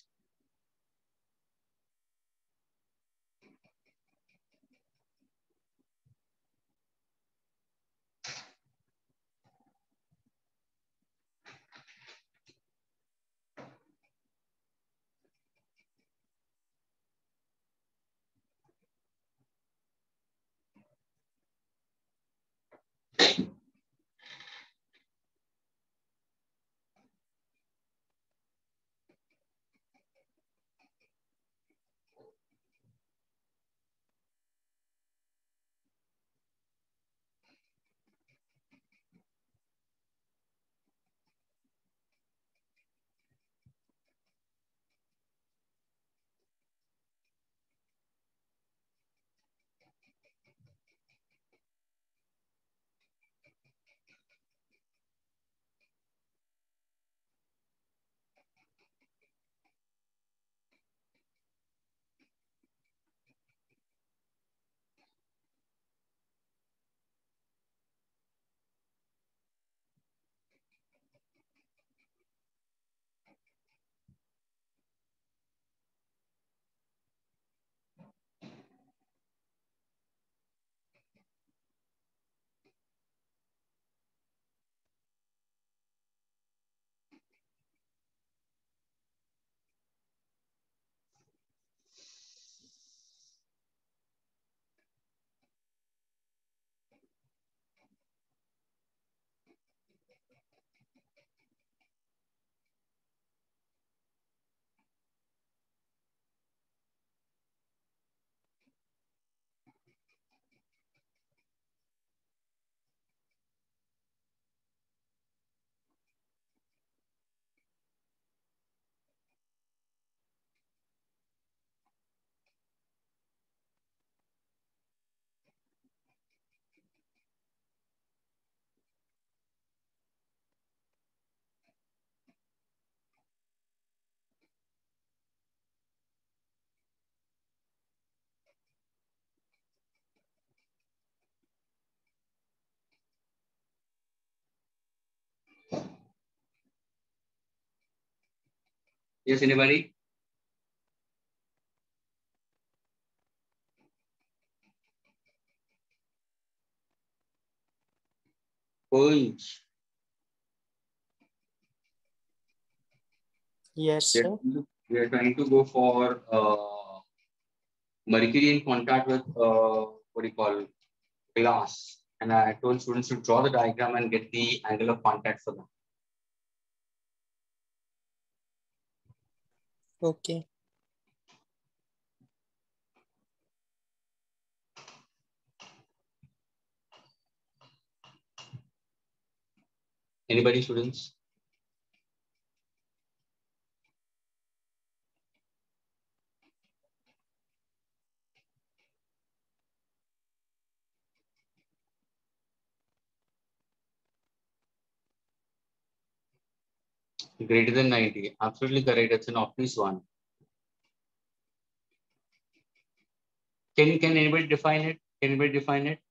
Yes, anybody? Punch. Yes, sir. We are trying to go for uh, mercury in contact with uh, what do you call glass, and I told students to draw the diagram and get the angle of contact for them. Okay. Anybody, students? Greater than ninety. Absolutely correct. It's an obvious one. Can can anybody define it? Can anybody define it?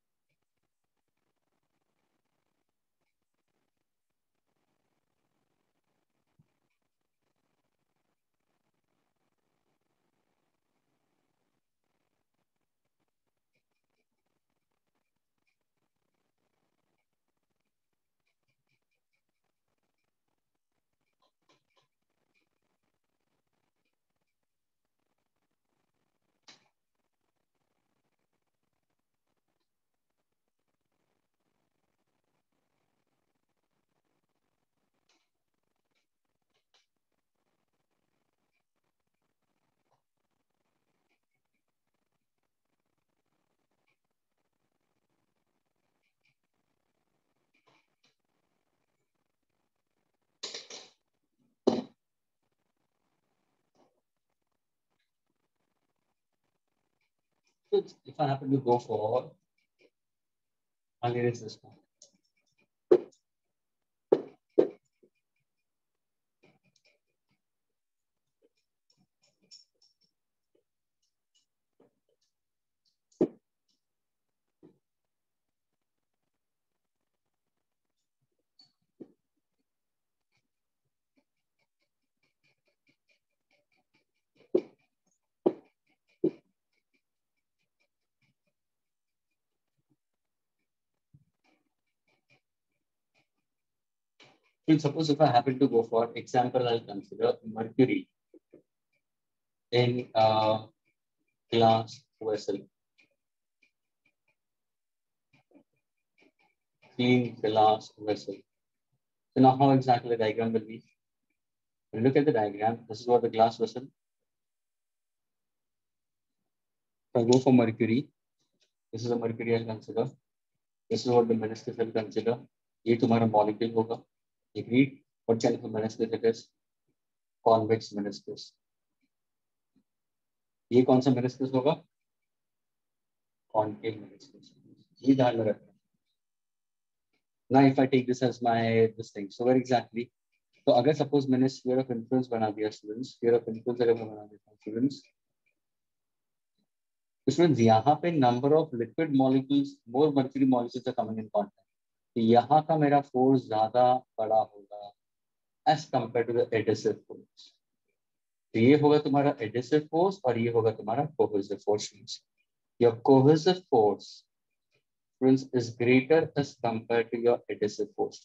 So if I happen to go for, I'll erase this one. And suppose if I happen to go for example, I'll consider mercury in a glass vessel. Clean glass vessel. So now how exactly the diagram will be? When you look at the diagram, this is what the glass vessel. If I go for mercury, this is a mercury I'll consider. This is what the meniscus I'll consider. ये तुम्हारा molecule होगा. Agreed? What kind of a meniscus it is? Convex meniscus. ये कौन सा meniscus होगा? Concave meniscus. ये ध्यान में रखना. Now if I take this as my this thing, so where exactly? तो अगर suppose मैंने sphere of influence बना दिया students, sphere of influence अगर मैं बना देता हूँ students, students यहाँ पे number of liquid molecules, more mercury molecules are coming in contact. तो यहाँ का मेरा force ज़्यादा बड़ा होगा as compared to the adhesive force. तो ये होगा तुम्हारा adhesive force और ये होगा तुम्हारा cohesive force. Your cohesive force is greater as compared to your adhesive force.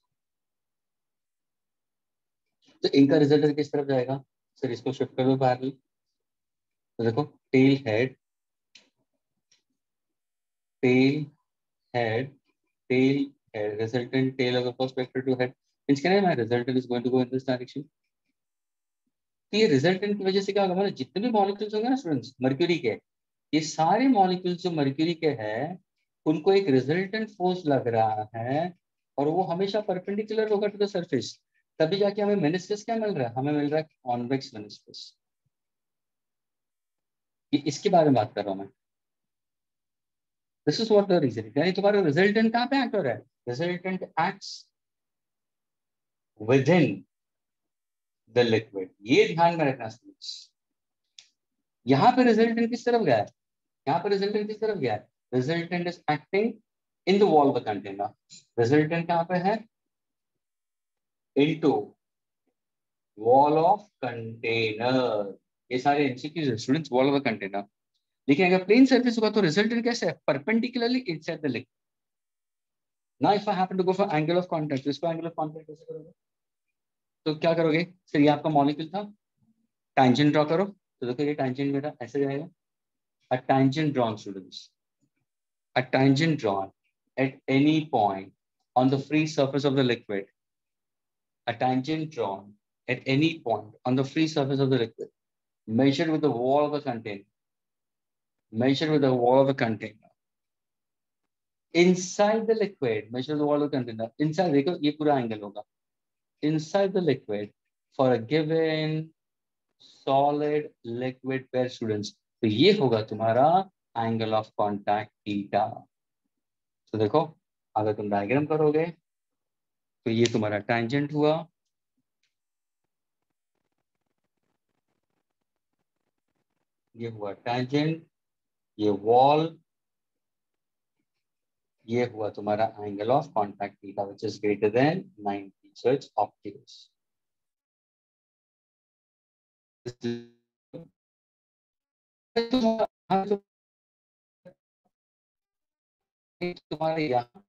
तो इनका रिजल्ट किस तरफ जाएगा? सर इसको शिफ्ट कर दो पैरेलल. तो देखो tail head, tail head, tail head, resultant tail of the first vector to head. Means can I my resultant is going to go in this direction? तो ये resultant की वजह से क्या होगा? मतलब जितने भी मॉलिक्यूल्स होंगे ना स्टूडेंट्स मर्क्यूरी के, ये सारे मॉलिक्यूल्स जो मर्क्यूरी के हैं उनको एक रिजल्टेंट फोर्स लग रहा है और वो हमेशा परपेंडिकुलर होगा टू द सरफेस. तभी जाके हमें मेनिस्कस क्या मिल रहा है? हमें मिल रहा है कॉन्वेक्स मेनिस्कस. ये इसके बारे में बात कर रहा हूं मैं. This is what the reason. यानी तुम्हारा रिजल्टेंट कहां पे एक्ट हो रहा है? Resultant acts within the liquid. ये ध्यान में रखना स्टूडेंट्स. यहां पे रिजल्टेंट किस तरफ गया है? यहाँ पर रिजल्टेंट किस तरफ गया है? Resultant is acting in the wall of the container. Resultant कहां पे है? Into wall of container. ये सारे MCQs students, wall of the container. लेकिन अगर प्लेन सरफेस होगा तो रिजल्टेंट कैसे है? Perpendicularly inside the liquid. Now if I happen to go for angle of contact, इसको एंगल ऑफ कांटेक्ट कैसे करोगे? तो क्या करोगे? सर ये आपका मॉलिक्यूल था, टैंजेंट ड्रॉ करो. तो देखो ये टैंजेंट मेरा ऐसे जाएगा. A tangent drawn, students. A tangent drawn at any point on the free surface of the liquid. A tangent drawn at any point on the free surface of the liquid. Measured with the wall of the container. Measured with the wall of the container. Inside the liquid, measure the wall of the container. Inside, देखो ये पूरा angle होगा. Inside the liquid for a given solid liquid pair, students. तो ये होगा तुम्हारा angle of contact theta. तो देखो अगर तुम डायग्राम करोगे तो ये तुम्हारा टैंजेंट हुआ, ये हुआ टैंजेंट, ये वॉल, ये हुआ तुम्हारा angle of contact theta which is greater than ninety. So it's obtuse. तुम्हारे यहाँ